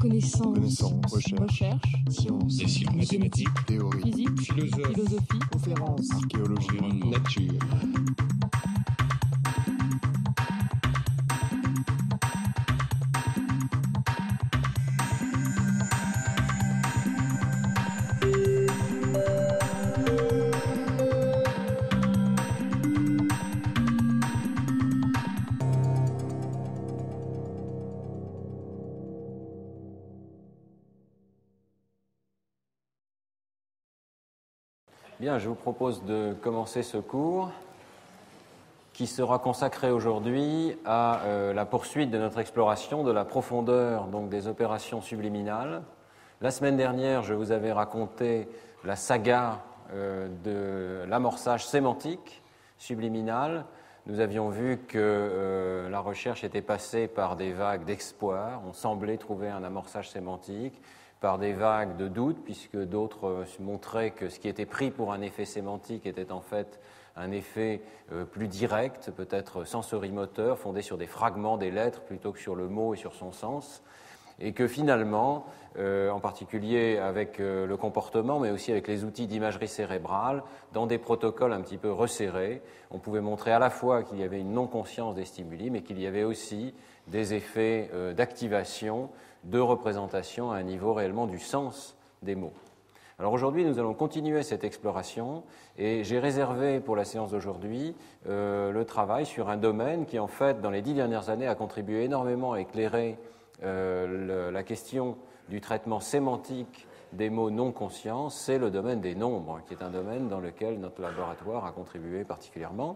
Connaissance. Recherche. Sciences. Des sciences. Mathématiques. Théorie. Physique. Philosophie. Conférences. Archéologie. Nature. Bien, je vous propose de commencer ce cours qui sera consacré aujourd'hui à la poursuite de notre exploration de la profondeur donc des opérations subliminales. La semaine dernière, je vous avais raconté la saga de l'amorçage sémantique subliminal. Nous avions vu que la recherche était passée par des vagues d'espoir. On semblait trouver un amorçage sémantique, par des vagues de doute, puisque d'autres montraient que ce qui était pris pour un effet sémantique était en fait un effet plus direct, peut-être sensorimoteur, fondé sur des fragments des lettres plutôt que sur le mot et sur son sens, et que finalement, en particulier avec le comportement, mais aussi avec les outils d'imagerie cérébrale, dans des protocoles un petit peu resserrés, on pouvait montrer à la fois qu'il y avait une non-conscience des stimuli, mais qu'il y avait aussi des effets d'activation, de représentation à un niveau réellement du sens des mots. Alors aujourd'hui, nous allons continuer cette exploration et j'ai réservé pour la séance d'aujourd'hui le travail sur un domaine qui, en fait, dans les 10 dernières années, a contribué énormément à éclairer la question du traitement sémantique des mots non conscients, c'est le domaine des nombres, qui est un domaine dans lequel notre laboratoire a contribué particulièrement.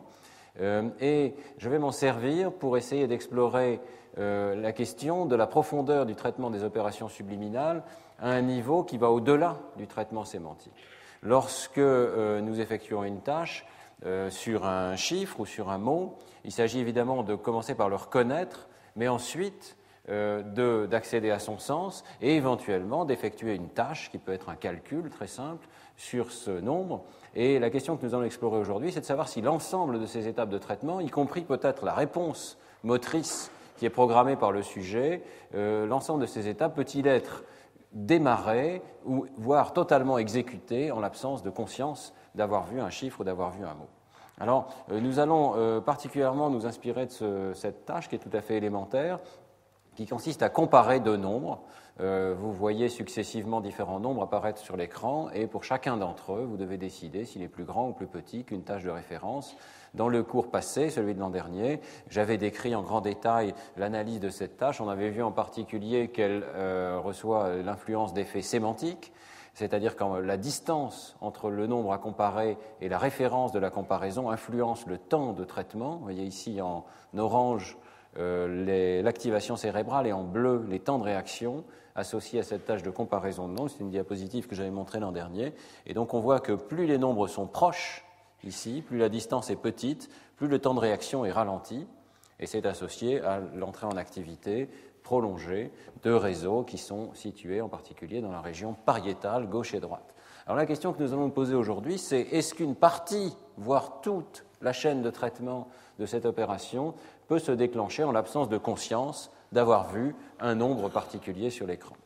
Et je vais m'en servir pour essayer d'explorer la question de la profondeur du traitement des opérations subliminales à un niveau qui va au-delà du traitement sémantique. Lorsque nous effectuons une tâche sur un chiffre ou sur un mot, il s'agit évidemment de commencer par le reconnaître, mais ensuite d'accéder à son sens et éventuellement d'effectuer une tâche qui peut être un calcul très simple sur ce nombre. Et la question que nous allons explorer aujourd'hui, c'est de savoir si l'ensemble de ces étapes de traitement, y compris peut-être la réponse motrice qui est programmée par le sujet, l'ensemble de ces étapes peut-il être démarré ou voire totalement exécuté en l'absence de conscience d'avoir vu un chiffre ou d'avoir vu un mot. Alors, nous allons particulièrement nous inspirer de cette tâche qui est tout à fait élémentaire, qui consiste à comparer deux nombres. Vous voyez successivement différents nombres apparaître sur l'écran et pour chacun d'entre eux, vous devez décider s'il est plus grand ou plus petit qu'une tâche de référence. Dans le cours passé, celui de l'an dernier, j'avais décrit en grand détail l'analyse de cette tâche. On avait vu en particulier qu'elle reçoit l'influence d'effets sémantiques, c'est-à-dire quand la distance entre le nombre à comparer et la référence de la comparaison influence le temps de traitement. Vous voyez ici en orange l'activation cérébrale et en bleu les temps de réaction associés à cette tâche de comparaison de nombres. C'est une diapositive que j'avais montrée l'an dernier. Et donc on voit que plus les nombres sont proches, ici, plus la distance est petite, plus le temps de réaction est ralenti. Et c'est associé à l'entrée en activité prolongée de réseaux qui sont situés en particulier dans la région pariétale gauche et droite. Alors la question que nous allons nous poser aujourd'hui, c'est est-ce qu'une partie, voire toute la chaîne de traitement de cette opération peut se déclencher en l'absence de conscience d'avoir vu un nombre particulier sur l'écran.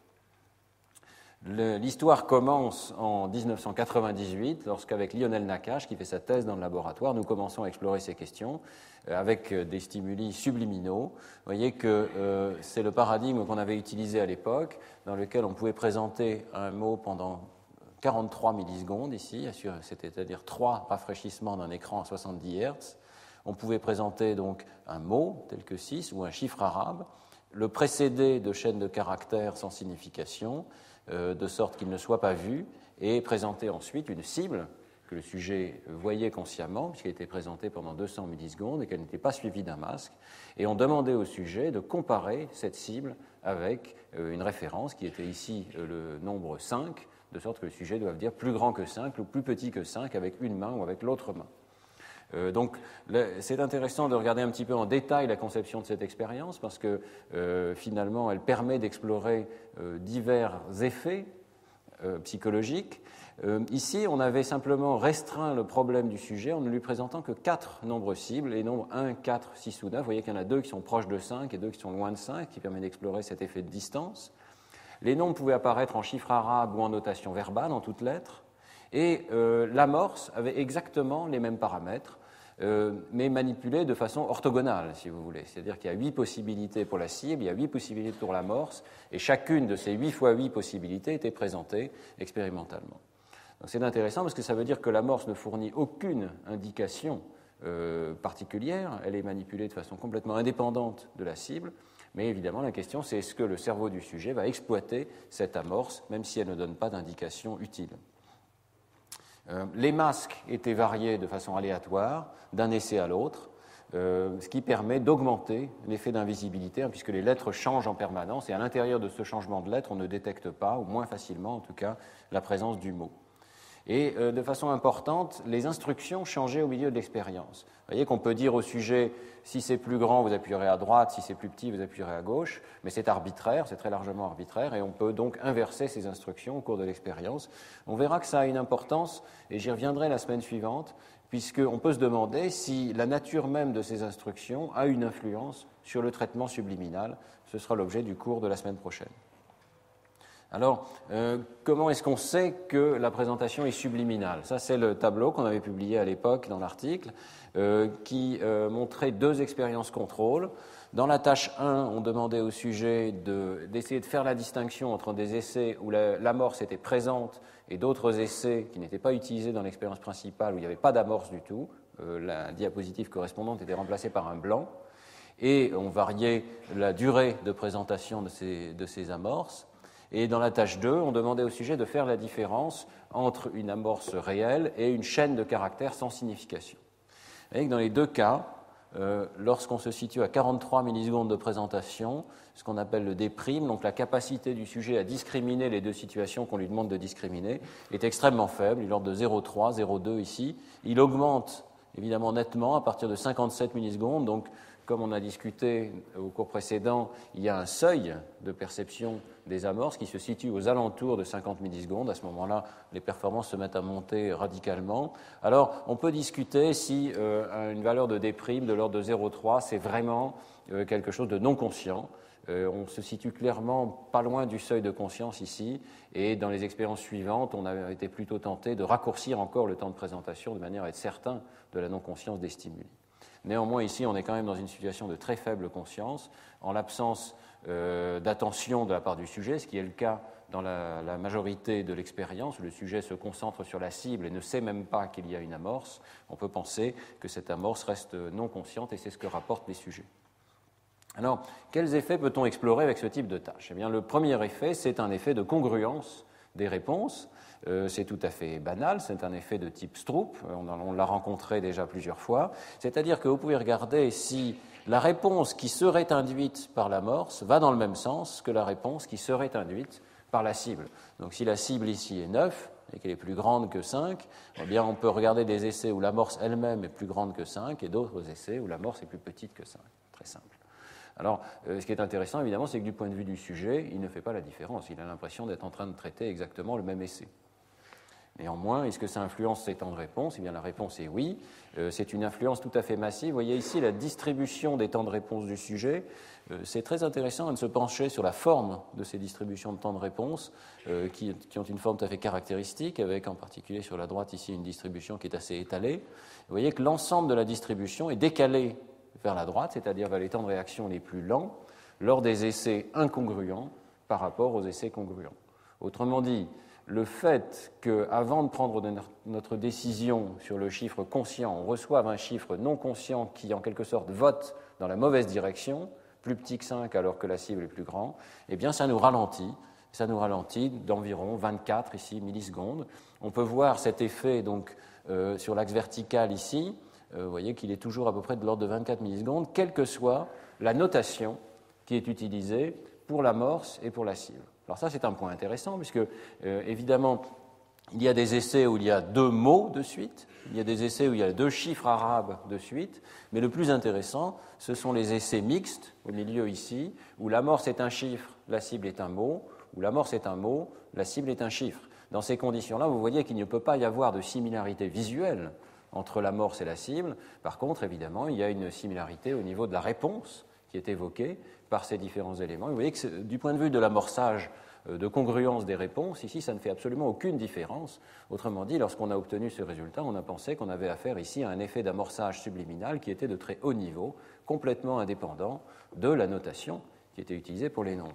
L'histoire commence en 1998, lorsqu'avec Lionel Nakache, qui fait sa thèse dans le laboratoire, nous commençons à explorer ces questions avec des stimuli subliminaux. Vous voyez que c'est le paradigme qu'on avait utilisé à l'époque, dans lequel on pouvait présenter un mot pendant 43 millisecondes ici, c'est-à-dire 3 rafraîchissements d'un écran à 70 Hz. On pouvait présenter donc un mot tel que 6 ou un chiffre arabe, le précéder de chaînes de caractères sans signification, de sorte qu'il ne soit pas vu, et présenter ensuite une cible que le sujet voyait consciemment, puisqu'elle était présentée pendant 200 millisecondes et qu'elle n'était pas suivie d'un masque. Et on demandait au sujet de comparer cette cible avec une référence qui était ici le nombre 5, de sorte que le sujet doit dire plus grand que 5 ou plus petit que 5 avec une main ou avec l'autre main. Donc c'est intéressant de regarder un petit peu en détail la conception de cette expérience parce que finalement elle permet d'explorer divers effets psychologiques. Ici, on avait simplement restreint le problème du sujet en ne lui présentant que 4 nombres cibles, les nombres 1, 4, 6 ou 9. Vous voyez qu'il y en a 2 qui sont proches de 5 et 2 qui sont loin de 5, qui permet d'explorer cet effet de distance. Les nombres pouvaient apparaître en chiffres arabes ou en notation verbale, en toutes lettres, et l'amorce avait exactement les mêmes paramètres, mais manipulés de façon orthogonale, si vous voulez. C'est-à-dire qu'il y a 8 possibilités pour la cible, il y a 8 possibilités pour l'amorce, et chacune de ces 8 fois 8 possibilités était présentée expérimentalement. Donc c'est intéressant parce que ça veut dire que l'amorce ne fournit aucune indication particulière, elle est manipulée de façon complètement indépendante de la cible, mais évidemment la question c'est est-ce que le cerveau du sujet va exploiter cette amorce, même si elle ne donne pas d'indication utile. Les masques étaient variés de façon aléatoire d'un essai à l'autre, ce qui permet d'augmenter l'effet d'invisibilité, puisque les lettres changent en permanence, et à l'intérieur de ce changement de lettres, on ne détecte pas, ou moins facilement en tout cas, la présence du mot. Et de façon importante, les instructions changeaient au milieu de l'expérience. Vous voyez qu'on peut dire au sujet, si c'est plus grand, vous appuierez à droite, si c'est plus petit, vous appuierez à gauche, mais c'est arbitraire, c'est très largement arbitraire, et on peut donc inverser ces instructions au cours de l'expérience. On verra que ça a une importance, et j'y reviendrai la semaine suivante, puisqu'on peut se demander si la nature même de ces instructions a une influence sur le traitement subliminal. Ce sera l'objet du cours de la semaine prochaine. Alors, comment est-ce qu'on sait que la présentation est subliminale? Ça, c'est le tableau qu'on avait publié à l'époque dans l'article, qui montrait 2 expériences contrôle. Dans la tâche 1, on demandait au sujet d'essayer de faire la distinction entre des essais où l'amorce était présente et d'autres essais qui n'étaient pas utilisés dans l'expérience principale, où il n'y avait pas d'amorce du tout. La diapositive correspondante était remplacée par un blanc. Et on variait la durée de présentation de ces amorces. Et dans la tâche 2, on demandait au sujet de faire la différence entre une amorce réelle et une chaîne de caractères sans signification. Vous voyez que dans les 2 cas, lorsqu'on se situe à 43 millisecondes de présentation, ce qu'on appelle le D', donc la capacité du sujet à discriminer les 2 situations qu'on lui demande de discriminer, est extrêmement faible, il est l'ordre de 0,3, 0,2 ici. Il augmente évidemment nettement à partir de 57 millisecondes, donc comme on a discuté au cours précédent, il y a un seuil de perception des amorces qui se situe aux alentours de 50 millisecondes. À ce moment-là, les performances se mettent à monter radicalement. Alors, on peut discuter si une valeur de D' de l'ordre de 0,3, c'est vraiment quelque chose de non conscient. On se situe clairement pas loin du seuil de conscience ici, et dans les expériences suivantes, on a été plutôt tenté de raccourcir encore le temps de présentation de manière à être certain de la non-conscience des stimuli. Néanmoins, ici, on est quand même dans une situation de très faible conscience, en l'absence d'attention de la part du sujet, ce qui est le cas dans la majorité de l'expérience, où le sujet se concentre sur la cible et ne sait même pas qu'il y a une amorce. On peut penser que cette amorce reste non consciente, et c'est ce que rapportent les sujets. Alors, quels effets peut-on explorer avec ce type de tâche? Eh bien, le premier effet, c'est un effet de congruence des réponses. C'est tout à fait banal, c'est un effet de type Stroop, on l'a rencontré déjà plusieurs fois, c'est-à-dire que vous pouvez regarder si la réponse qui serait induite par l'amorce va dans le même sens que la réponse qui serait induite par la cible. Donc si la cible ici est 9 et qu'elle est plus grande que 5, eh bien on peut regarder des essais où l'amorce elle-même est plus grande que 5 et d'autres essais où l'amorce est plus petite que 5. Très simple. Alors, ce qui est intéressant, évidemment, c'est que du point de vue du sujet, il ne fait pas la différence. Il a l'impression d'être en train de traiter exactement le même essai. Néanmoins, est-ce que ça influence ces temps de réponse? Eh bien, la réponse est oui. C'est une influence tout à fait massive. Vous voyez ici la distribution des temps de réponse du sujet. C'est très intéressant de se pencher sur la forme de ces distributions de temps de réponse qui ont une forme tout à fait caractéristique, avec en particulier sur la droite ici une distribution qui est assez étalée. Vous voyez que l'ensemble de la distribution est décalé vers la droite, c'est-à-dire vers les temps de réaction les plus lents, lors des essais incongruents par rapport aux essais congruents. Autrement dit, le fait qu'avant de prendre notre décision sur le chiffre conscient, on reçoive un chiffre non conscient qui, en quelque sorte, vote dans la mauvaise direction, plus petit que 5 alors que la cible est plus grande, eh bien, ça nous ralentit. Ça nous ralentit d'environ 24 ici, millisecondes. On peut voir cet effet donc, sur l'axe vertical ici. Vous voyez qu'il est toujours à peu près de l'ordre de 24 millisecondes, quelle que soit la notation qui est utilisée pour l'amorce et pour la cible. Alors ça, c'est un point intéressant, puisque, évidemment, il y a des essais où il y a 2 mots de suite, il y a des essais où il y a 2 chiffres arabes de suite, mais le plus intéressant, ce sont les essais mixtes, au milieu ici, où l'amorce est un chiffre, la cible est un mot, où l'amorce est un mot, la cible est un chiffre. Dans ces conditions-là, vous voyez qu'il ne peut pas y avoir de similarité visuelle entre l'amorce et la cible. Par contre, évidemment, il y a une similarité au niveau de la réponse qui est évoquée par ces différents éléments. Vous voyez que du point de vue de l'amorçage de congruence des réponses. Ici, ça ne fait absolument aucune différence. Autrement dit, lorsqu'on a obtenu ce résultat, on a pensé qu'on avait affaire ici à un effet d'amorçage subliminal qui était de très haut niveau, complètement indépendant de la notation qui était utilisée pour les nombres.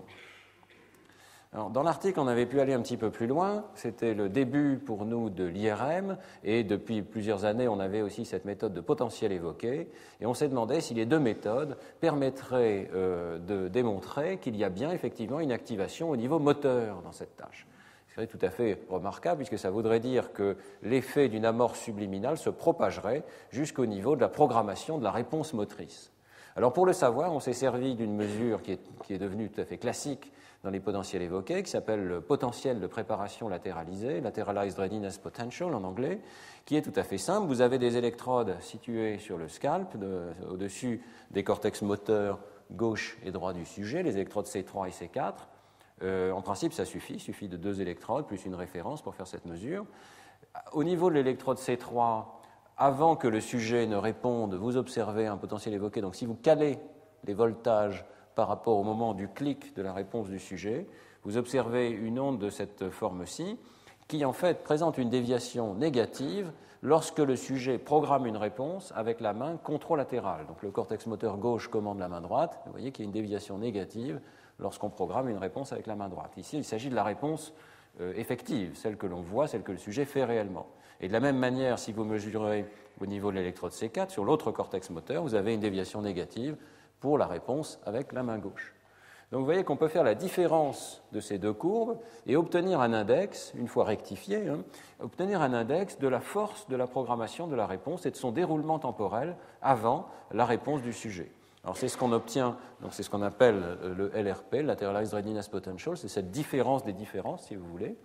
Alors, dans l'article, on avait pu aller un petit peu plus loin. C'était le début pour nous de l'IRM, et depuis plusieurs années, on avait aussi cette méthode de potentiel évoqué, et on s'est demandé si les deux méthodes permettraient de démontrer qu'il y a bien effectivement une activation au niveau moteur dans cette tâche. Ce serait tout à fait remarquable, puisque ça voudrait dire que l'effet d'une amorce subliminale se propagerait jusqu'au niveau de la programmation de la réponse motrice. Alors, pour le savoir, on s'est servi d'une mesure qui est devenue tout à fait classique dans les potentiels évoqués, qui s'appelle le potentiel de préparation latéralisé, Lateralized Readiness Potential en anglais, qui est tout à fait simple. Vous avez des électrodes situées sur le scalp, au-dessus des cortex moteurs gauche et droit du sujet, les électrodes C3 et C4. En principe, ça suffit. Il suffit de 2 électrodes plus une référence pour faire cette mesure. Au niveau de l'électrode C3, avant que le sujet ne réponde, vous observez un potentiel évoqué. Donc, si vous calez les voltages par rapport au moment du clic de la réponse du sujet, vous observez une onde de cette forme-ci qui, en fait, présente une déviation négative lorsque le sujet programme une réponse avec la main contralatérale. Donc, le cortex moteur gauche commande la main droite. Vous voyez qu'il y a une déviation négative lorsqu'on programme une réponse avec la main droite. Ici, il s'agit de la réponse effective, celle que l'on voit, celle que le sujet fait réellement. Et de la même manière, si vous mesurez au niveau de l'électrode C4, sur l'autre cortex moteur, vous avez une déviation négative pour la réponse avec la main gauche. Donc vous voyez qu'on peut faire la différence de ces deux courbes et obtenir un index, une fois rectifié, obtenir un index de la force de la programmation de la réponse et de son déroulement temporel avant la réponse du sujet. Alors c'est ce qu'on obtient, donc c'est ce qu'on appelle le LRP, Lateralized Readiness Potential, c'est cette différence des différences, si vous voulez,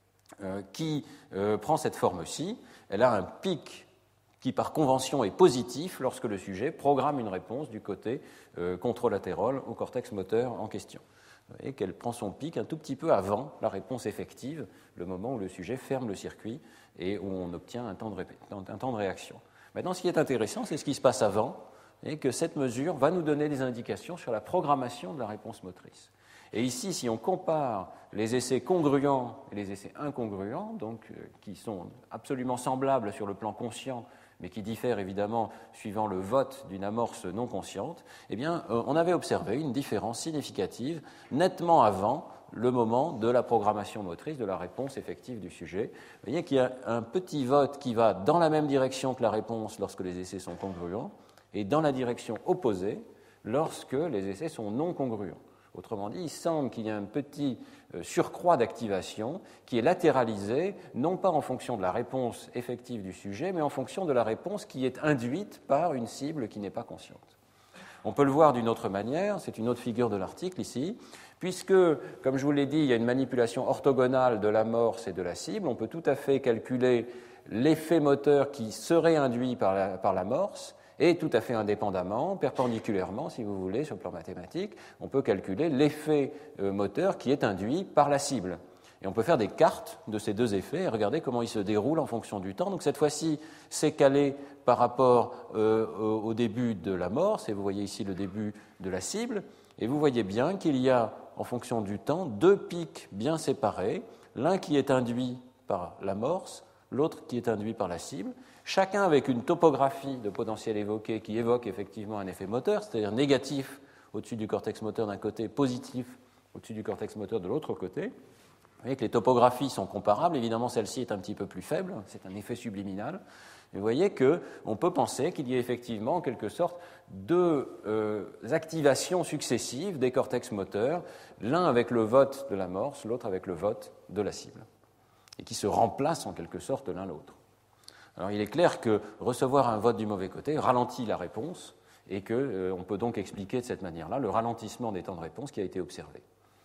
qui prend cette forme-ci. Elle a un pic qui par convention est positif lorsque le sujet programme une réponse du côté contralatéral au cortex moteur en question. Vous voyez qu'elle prend son pic un tout petit peu avant la réponse effective, le moment où le sujet ferme le circuit et où on obtient un temps de réaction. Maintenant, ce qui est intéressant, c'est ce qui se passe avant, et que cette mesure va nous donner des indications sur la programmation de la réponse motrice. Et ici, si on compare les essais congruents et les essais incongruents, donc qui sont absolument semblables sur le plan conscient, mais qui diffèrent évidemment suivant le vote d'une amorce non consciente, eh bien, on avait observé une différence significative nettement avant le moment de la programmation motrice, de la réponse effective du sujet. Vous voyez qu'il y a un petit vote qui va dans la même direction que la réponse lorsque les essais sont congruents, et dans la direction opposée lorsque les essais sont non congruents. Autrement dit, il semble qu'il y ait un petit surcroît d'activation qui est latéralisé, non pas en fonction de la réponse effective du sujet, mais en fonction de la réponse qui est induite par une cible qui n'est pas consciente. On peut le voir d'une autre manière, c'est une autre figure de l'article ici, puisque, comme je vous l'ai dit, il y a une manipulation orthogonale de l'amorce et de la cible, on peut tout à fait calculer l'effet moteur qui serait induit par l'amorce, et tout à fait indépendamment, perpendiculairement, si vous voulez, sur le plan mathématique, on peut calculer l'effet moteur qui est induit par la cible. Et on peut faire des cartes de ces deux effets et regarder comment ils se déroulent en fonction du temps. Donc cette fois-ci, c'est calé par rapport au début de l'amorce, et vous voyez ici le début de la cible, et vous voyez bien qu'il y a, en fonction du temps, deux pics bien séparés, l'un qui est induit par l'amorce, l'autre qui est induit par la cible, chacun avec une topographie de potentiel évoqué qui évoque effectivement un effet moteur, c'est-à-dire négatif au-dessus du cortex moteur d'un côté, positif au-dessus du cortex moteur de l'autre côté. Vous voyez que les topographies sont comparables, évidemment celle-ci est un petit peu plus faible, c'est un effet subliminal. Et vous voyez qu'on peut penser qu'il y a effectivement en quelque sorte deux activations successives des cortex moteurs, l'un avec le vote de l'amorce, l'autre avec le vote de la cible, et qui se remplacent en quelque sorte l'un l'autre. Alors il est clair que recevoir un vote du mauvais côté ralentit la réponse et qu'on peut donc expliquer de cette manière-là le ralentissement des temps de réponse qui a été observé.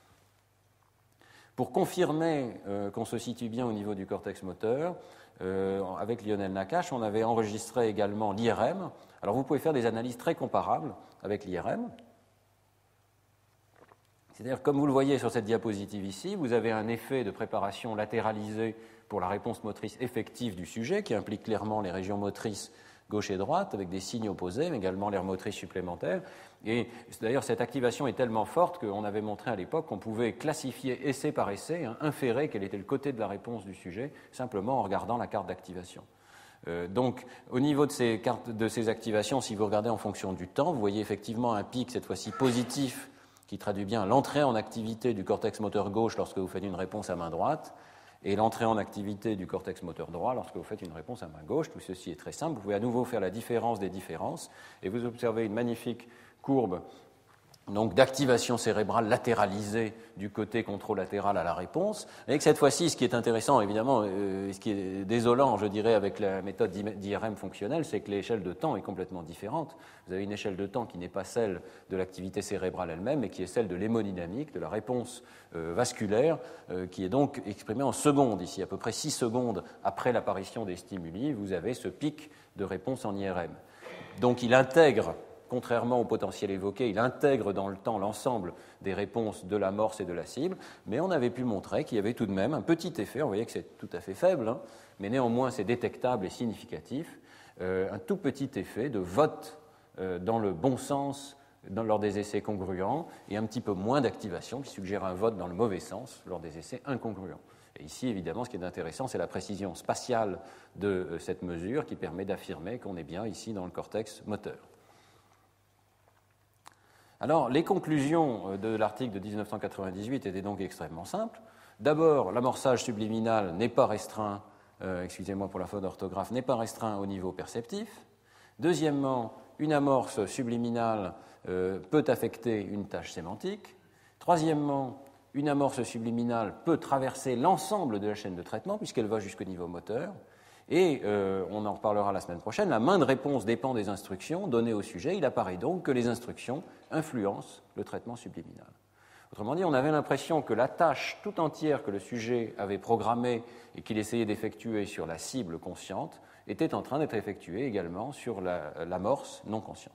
Pour confirmer qu'on se situe bien au niveau du cortex moteur, avec Lionel Nakache, on avait enregistré également l'IRM. Alors vous pouvez faire des analyses très comparables avec l'IRM. C'est-à-dire, comme vous le voyez sur cette diapositive ici, vous avez un effet de préparation latéralisé pour la réponse motrice effective du sujet, qui implique clairement les régions motrices gauche et droite, avec des signes opposés, mais également l'aire motrice supplémentaire. Et d'ailleurs, cette activation est tellement forte qu'on avait montré à l'époque qu'on pouvait classifier essai par essai, inférer quel était le côté de la réponse du sujet, simplement en regardant la carte d'activation. Donc, au niveau de ces activations, si vous regardez en fonction du temps, vous voyez effectivement un pic, cette fois-ci positif, qui traduit bien l'entrée en activité du cortex moteur gauche lorsque vous faites une réponse à main droite, et l'entrée en activité du cortex moteur droit lorsque vous faites une réponse à main gauche. Tout ceci est très simple. Vous pouvez à nouveau faire la différence des différences, et vous observez une magnifique courbe donc d'activation cérébrale latéralisée du côté controlatéral à la réponse. Et que cette fois-ci, ce qui est intéressant, évidemment, ce qui est désolant, je dirais, avec la méthode d'IRM fonctionnelle, c'est que l'échelle de temps est complètement différente. Vous avez une échelle de temps qui n'est pas celle de l'activité cérébrale elle-même, mais qui est celle de l'hémodynamique, de la réponse vasculaire, qui est donc exprimée en secondes. Ici, à peu près 6 secondes après l'apparition des stimuli, vous avez ce pic de réponse en IRM. Donc il intègre, contrairement au potentiel évoqué, il intègre dans le temps l'ensemble des réponses de l'amorce et de la cible, mais on avait pu montrer qu'il y avait tout de même un petit effet, on voyait que c'est tout à fait faible, mais néanmoins c'est détectable et significatif, un tout petit effet de vote dans le bon sens lors des essais congruents et un petit peu moins d'activation qui suggère un vote dans le mauvais sens lors des essais incongruents. Et ici, évidemment, ce qui est intéressant, c'est la précision spatiale de cette mesure qui permet d'affirmer qu'on est bien ici dans le cortex moteur. Alors, les conclusions de l'article de 1998 étaient donc extrêmement simples. D'abord, l'amorçage subliminal n'est pas restreint, excusez-moi pour la faute d'orthographe, n'est pas restreint au niveau perceptif. Deuxièmement, une amorce subliminale peut affecter une tâche sémantique. Troisièmement, une amorce subliminale peut traverser l'ensemble de la chaîne de traitement puisqu'elle va jusqu'au niveau moteur. Et on en reparlera la semaine prochaine, la main de réponse dépend des instructions données au sujet. Il apparaît donc que les instructions influencent le traitement subliminal. Autrement dit, on avait l'impression que la tâche tout entière que le sujet avait programmée et qu'il essayait d'effectuer sur la cible consciente était en train d'être effectuée également sur l'amorce non consciente.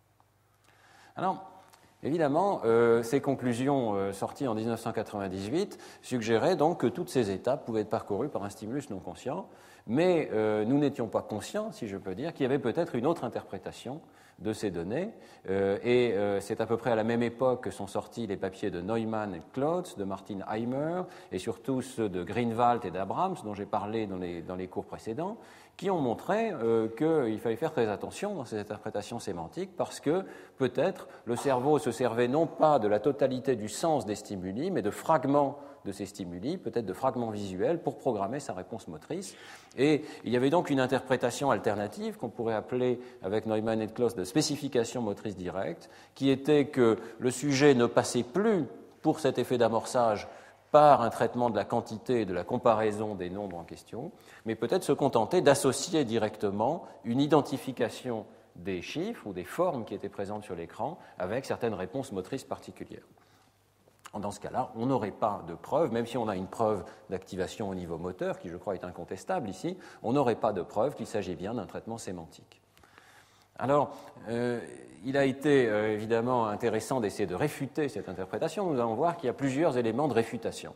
Alors, évidemment, ces conclusions sorties en 1998 suggéraient donc que toutes ces étapes pouvaient être parcourues par un stimulus non conscient, mais nous n'étions pas conscients, si je peux dire, qu'il y avait peut-être une autre interprétation de ces données, et c'est à peu près à la même époque que sont sortis les papiers de Neumann et Klotz, de Martin Heimer, et surtout ceux de Greenwald et d'Abrams, dont j'ai parlé dans les cours précédents, qui ont montré qu'il fallait faire très attention dans ces interprétations sémantiques parce que peut-être le cerveau se servait non pas de la totalité du sens des stimuli, mais de fragments de ces stimuli, peut-être de fragments visuels, pour programmer sa réponse motrice. Et il y avait donc une interprétation alternative qu'on pourrait appeler, avec Neumann et Klotz, de spécification motrice directe, qui était que le sujet ne passait plus pour cet effet d'amorçage par un traitement de la quantité et de la comparaison des nombres en question, mais peut-être se contenter d'associer directement une identification des chiffres ou des formes qui étaient présentes sur l'écran avec certaines réponses motrices particulières. Dans ce cas-là, on n'aurait pas de preuve, même si on a une preuve d'activation au niveau moteur, qui je crois est incontestable ici, on n'aurait pas de preuve qu'il s'agit bien d'un traitement sémantique. Alors, il a été évidemment intéressant d'essayer de réfuter cette interprétation. Nous allons voir qu'il y a plusieurs éléments de réfutation.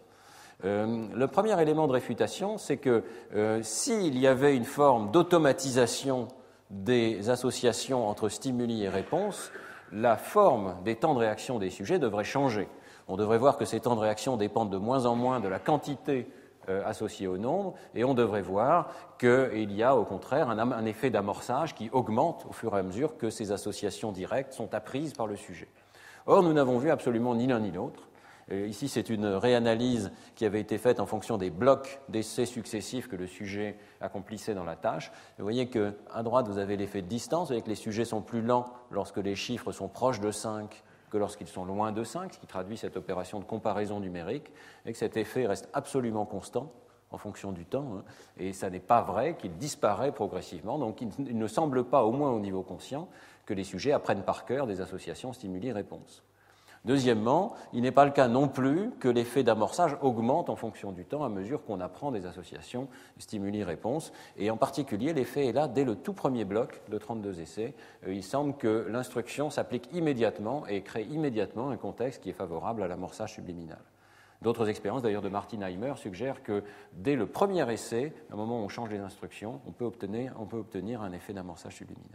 Le premier élément de réfutation, c'est que s'il y avait une forme d'automatisation des associations entre stimuli et réponses, la forme des temps de réaction des sujets devrait changer. On devrait voir que ces temps de réaction dépendent de moins en moins de la quantité associée au nombre, et on devrait voir qu'il y a au contraire un effet d'amorçage qui augmente au fur et à mesure que ces associations directes sont apprises par le sujet. Or, nous n'avons vu absolument ni l'un ni l'autre. Ici, c'est une réanalyse qui avait été faite en fonction des blocs d'essais successifs que le sujet accomplissait dans la tâche. Vous voyez qu'à droite, vous avez l'effet de distance, vous voyez que les sujets sont plus lents lorsque les chiffres sont proches de 5 que lorsqu'ils sont loin de 5, ce qui traduit cette opération de comparaison numérique, et que cet effet reste absolument constant en fonction du temps, et ça n'est pas vrai qu'il disparaît progressivement. Donc il ne semble pas, au moins au niveau conscient, que les sujets apprennent par cœur des associations stimuli-réponse. Deuxièmement, il n'est pas le cas non plus que l'effet d'amorçage augmente en fonction du temps à mesure qu'on apprend des associations stimuli-réponse. Et en particulier, l'effet est là dès le tout premier bloc de 32 essais. Il semble que l'instruction s'applique immédiatement et crée immédiatement un contexte qui est favorable à l'amorçage subliminal. D'autres expériences, d'ailleurs, de Martinheimer suggèrent que dès le premier essai, au moment où on change les instructions, on peut obtenir un effet d'amorçage subliminal.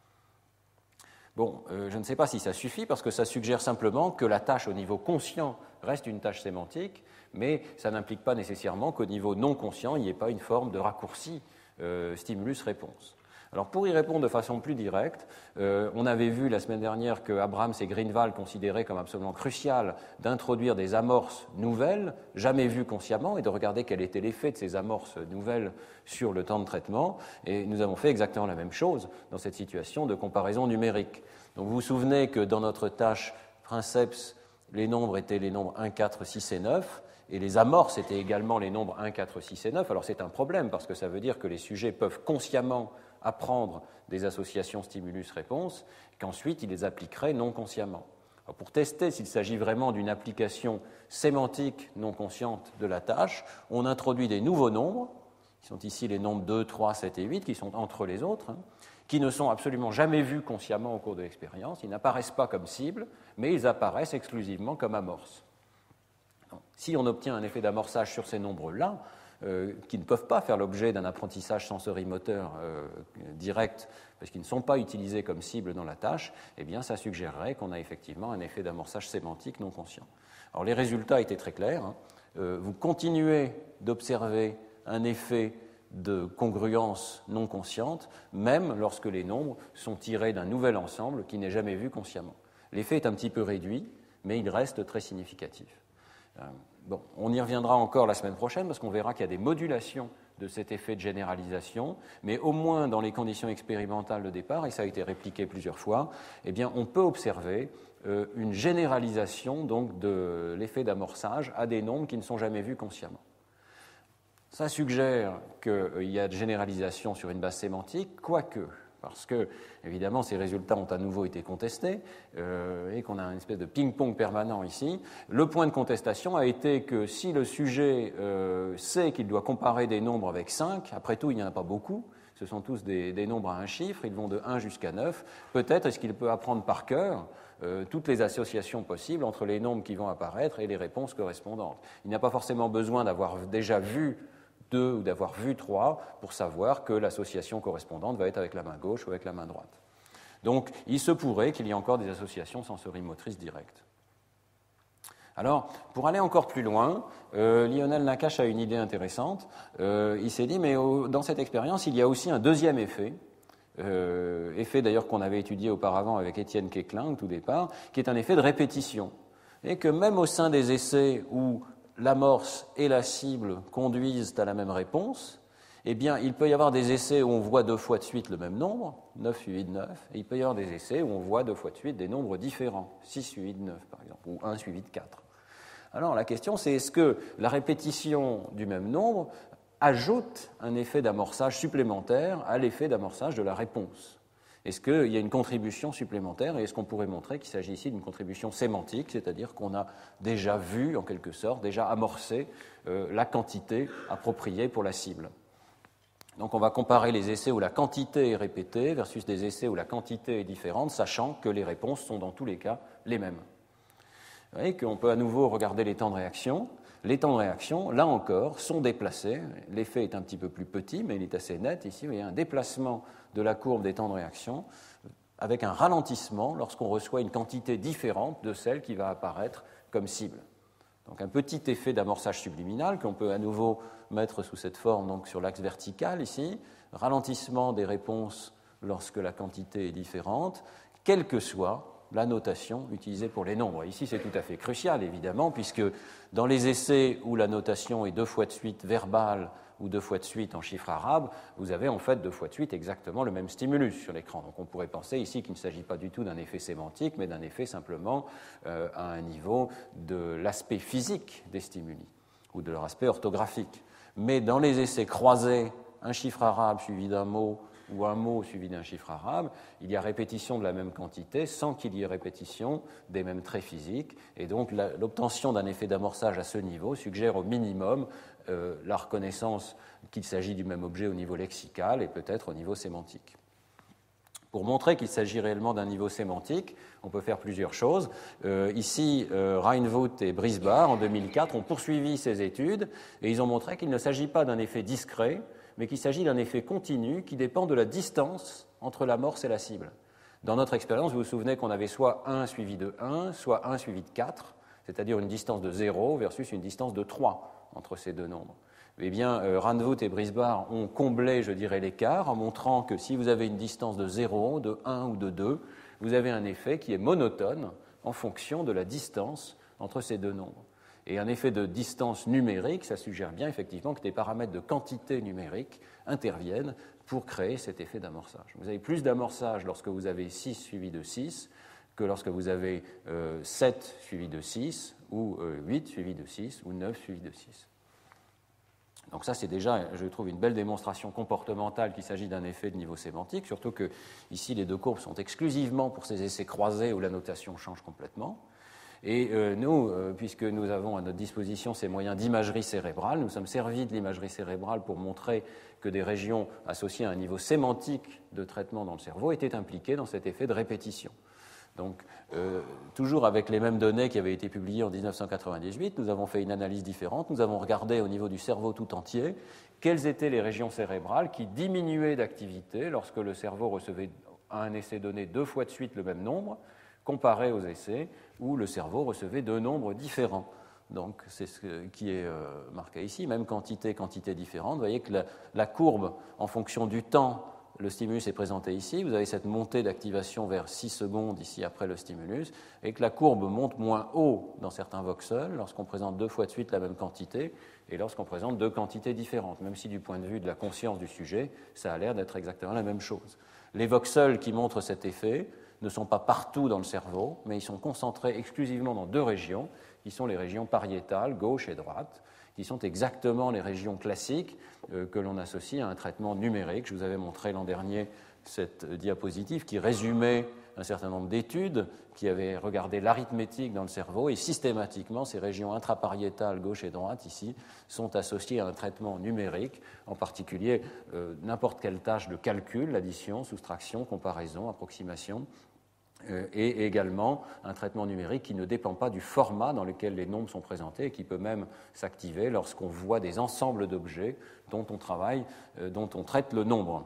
Bon, je ne sais pas si ça suffit, parce que ça suggère simplement que la tâche au niveau conscient reste une tâche sémantique, mais ça n'implique pas nécessairement qu'au niveau non conscient, il n'y ait pas une forme de raccourci stimulus-réponse. Alors pour y répondre de façon plus directe, on avait vu la semaine dernière que Abrams et Greenwald considéraient comme absolument crucial d'introduire des amorces nouvelles, jamais vues consciemment, et de regarder quel était l'effet de ces amorces nouvelles sur le temps de traitement. Et nous avons fait exactement la même chose dans cette situation de comparaison numérique. Donc vous vous souvenez que dans notre tâche Princeps, les nombres étaient les nombres 1, 4, 6 et 9, et les amorces étaient également les nombres 1, 4, 6 et 9. Alors c'est un problème, parce que ça veut dire que les sujets peuvent consciemment apprendre des associations stimulus-réponse, qu'ensuite ils les appliqueraient non consciemment. Alors pour tester s'il s'agit vraiment d'une application sémantique non consciente de la tâche, on introduit des nouveaux nombres, qui sont ici les nombres 2, 3, 7 et 8, qui sont entre les autres, qui ne sont absolument jamais vus consciemment au cours de l'expérience. Ils n'apparaissent pas comme cible, mais ils apparaissent exclusivement comme amorces. Donc, si on obtient un effet d'amorçage sur ces nombres-là, qui ne peuvent pas faire l'objet d'un apprentissage sensorimoteur direct, parce qu'ils ne sont pas utilisés comme cible dans la tâche, eh bien, ça suggérerait qu'on a effectivement un effet d'amorçage sémantique non conscient. Alors, les résultats étaient très clairs. Vous continuez d'observer un effet de congruence non consciente, même lorsque les nombres sont tirés d'un nouvel ensemble qui n'est jamais vu consciemment. L'effet est un petit peu réduit, mais il reste très significatif. Bon, on y reviendra encore la semaine prochaine parce qu'on verra qu'il y a des modulations de cet effet de généralisation, mais au moins dans les conditions expérimentales de départ, et ça a été répliqué plusieurs fois, eh bien, on peut observer une généralisation donc, de l'effet d'amorçage à des nombres qui ne sont jamais vus consciemment. Ça suggère qu'il y a de généralisation sur une base sémantique, quoique, parce que, évidemment, ces résultats ont à nouveau été contestés et qu'on a une espèce de ping-pong permanent ici. Le point de contestation a été que si le sujet sait qu'il doit comparer des nombres avec 5, après tout, il n'y en a pas beaucoup, ce sont tous des nombres à un chiffre, ils vont de 1 jusqu'à 9, peut-être est-ce qu'il peut apprendre par cœur toutes les associations possibles entre les nombres qui vont apparaître et les réponses correspondantes. Il n'y a pas forcément besoin d'avoir déjà vu 2 ou d'avoir vu 3 pour savoir que l'association correspondante va être avec la main gauche ou avec la main droite. Donc, il se pourrait qu'il y ait encore des associations sensorimotrices directes. Alors, pour aller encore plus loin, Lionel Nakache a une idée intéressante. Il s'est dit, mais dans cette expérience, il y a aussi un deuxième effet, effet d'ailleurs qu'on avait étudié auparavant avec Étienne Quéclin au tout départ, qui est un effet de répétition. Et que même au sein des essais où l'amorce et la cible conduisent à la même réponse, eh bien, il peut y avoir des essais où on voit 2 fois de suite le même nombre, 9 suivi de 9, et il peut y avoir des essais où on voit 2 fois de suite des nombres différents, 6 suivi de 9 par exemple, ou 1 suivi de 4. Alors la question c'est est-ce que la répétition du même nombre ajoute un effet d'amorçage supplémentaire à l'effet d'amorçage de la réponse ? Est-ce qu'il y a une contribution supplémentaire et est-ce qu'on pourrait montrer qu'il s'agit ici d'une contribution sémantique, c'est-à-dire qu'on a déjà vu, en quelque sorte, déjà amorcé la quantité appropriée pour la cible. Donc on va comparer les essais où la quantité est répétée versus des essais où la quantité est différente, sachant que les réponses sont dans tous les cas les mêmes. Vous voyez qu'on peut à nouveau regarder les temps de réaction. Les temps de réaction, là encore, sont déplacés. L'effet est un petit peu plus petit, mais il est assez net. Ici, il y a un déplacement de la courbe des temps de réaction avec un ralentissement lorsqu'on reçoit une quantité différente de celle qui va apparaître comme cible. Donc un petit effet d'amorçage subliminal qu'on peut à nouveau mettre sous cette forme donc sur l'axe vertical ici, ralentissement des réponses lorsque la quantité est différente, quelle que soit la notation utilisée pour les nombres. Ici, c'est tout à fait crucial, évidemment, puisque dans les essais où la notation est 2 fois de suite verbale ou 2 fois de suite en chiffres arabes, vous avez en fait 2 fois de suite exactement le même stimulus sur l'écran. Donc on pourrait penser ici qu'il ne s'agit pas du tout d'un effet sémantique, mais d'un effet simplement à un niveau de l'aspect physique des stimuli ou de leur aspect orthographique. Mais dans les essais croisés, un chiffre arabe suivi d'un mot ou un mot suivi d'un chiffre arabe, il y a répétition de la même quantité sans qu'il y ait répétition des mêmes traits physiques. Et donc l'obtention d'un effet d'amorçage à ce niveau suggère au minimum la reconnaissance qu'il s'agit du même objet au niveau lexical et peut-être au niveau sémantique. Pour montrer qu'il s'agit réellement d'un niveau sémantique, on peut faire plusieurs choses. Ici, Reinvoet et Brisbard, en 2004, ont poursuivi ces études et ils ont montré qu'il ne s'agit pas d'un effet discret, mais qu'il s'agit d'un effet continu qui dépend de la distance entre l'amorce et la cible. Dans notre expérience, vous vous souvenez qu'on avait soit 1 suivi de 1, soit 1 suivi de 4, c'est-à-dire une distance de 0 versus une distance de 3 entre ces deux nombres. Eh bien, Reinvoet et Brisbard ont comblé, je dirais, l'écart en montrant que si vous avez une distance de 0, de 1 ou de 2, vous avez un effet qui est monotone en fonction de la distance entre ces deux nombres. Et un effet de distance numérique, ça suggère bien effectivement que des paramètres de quantité numérique interviennent pour créer cet effet d'amorçage. Vous avez plus d'amorçage lorsque vous avez 6 suivi de 6 que lorsque vous avez 7 suivi de 6 ou 8 suivi de 6 ou 9 suivi de 6. Donc ça, c'est déjà, je trouve, une belle démonstration comportementale qu'il s'agit d'un effet de niveau sémantique, surtout que ici, les deux courbes sont exclusivement pour ces essais croisés où la notation change complètement. Et nous, puisque nous avons à notre disposition ces moyens d'imagerie cérébrale, nous sommes servis de l'imagerie cérébrale pour montrer que des régions associées à un niveau sémantique de traitement dans le cerveau étaient impliquées dans cet effet de répétition. Donc, toujours avec les mêmes données qui avaient été publiées en 1998, nous avons fait une analyse différente. Nous avons regardé au niveau du cerveau tout entier quelles étaient les régions cérébrales qui diminuaient d'activité lorsque le cerveau recevait à un essai donné 2 fois de suite le même nombre, comparé aux essais où le cerveau recevait 2 nombres différents. Donc, c'est ce qui est marqué ici, même quantité différente. Vous voyez que la courbe, en fonction du temps, le stimulus est présenté ici, vous avez cette montée d'activation vers 6 secondes ici après le stimulus, et que la courbe monte moins haut dans certains voxels lorsqu'on présente 2 fois de suite la même quantité et lorsqu'on présente 2 quantités différentes, même si du point de vue de la conscience du sujet, ça a l'air d'être exactement la même chose. Les voxels qui montrent cet effet ne sont pas partout dans le cerveau, mais ils sont concentrés exclusivement dans 2 régions, qui sont les régions pariétales, gauche et droite, qui sont exactement les régions classiques que l'on associe à un traitement numérique. Je vous avais montré l'an dernier cette diapositive qui résumait un certain nombre d'études qui avaient regardé l'arithmétique dans le cerveau et systématiquement ces régions intrapariétales gauche et droite ici sont associées à un traitement numérique, en particulier n'importe quelle tâche de calcul, l'addition, soustraction, comparaison, approximation, et également un traitement numérique qui ne dépend pas du format dans lequel les nombres sont présentés et qui peut même s'activer lorsqu'on voit des ensembles d'objets dont on travaille, dont on traite le nombre.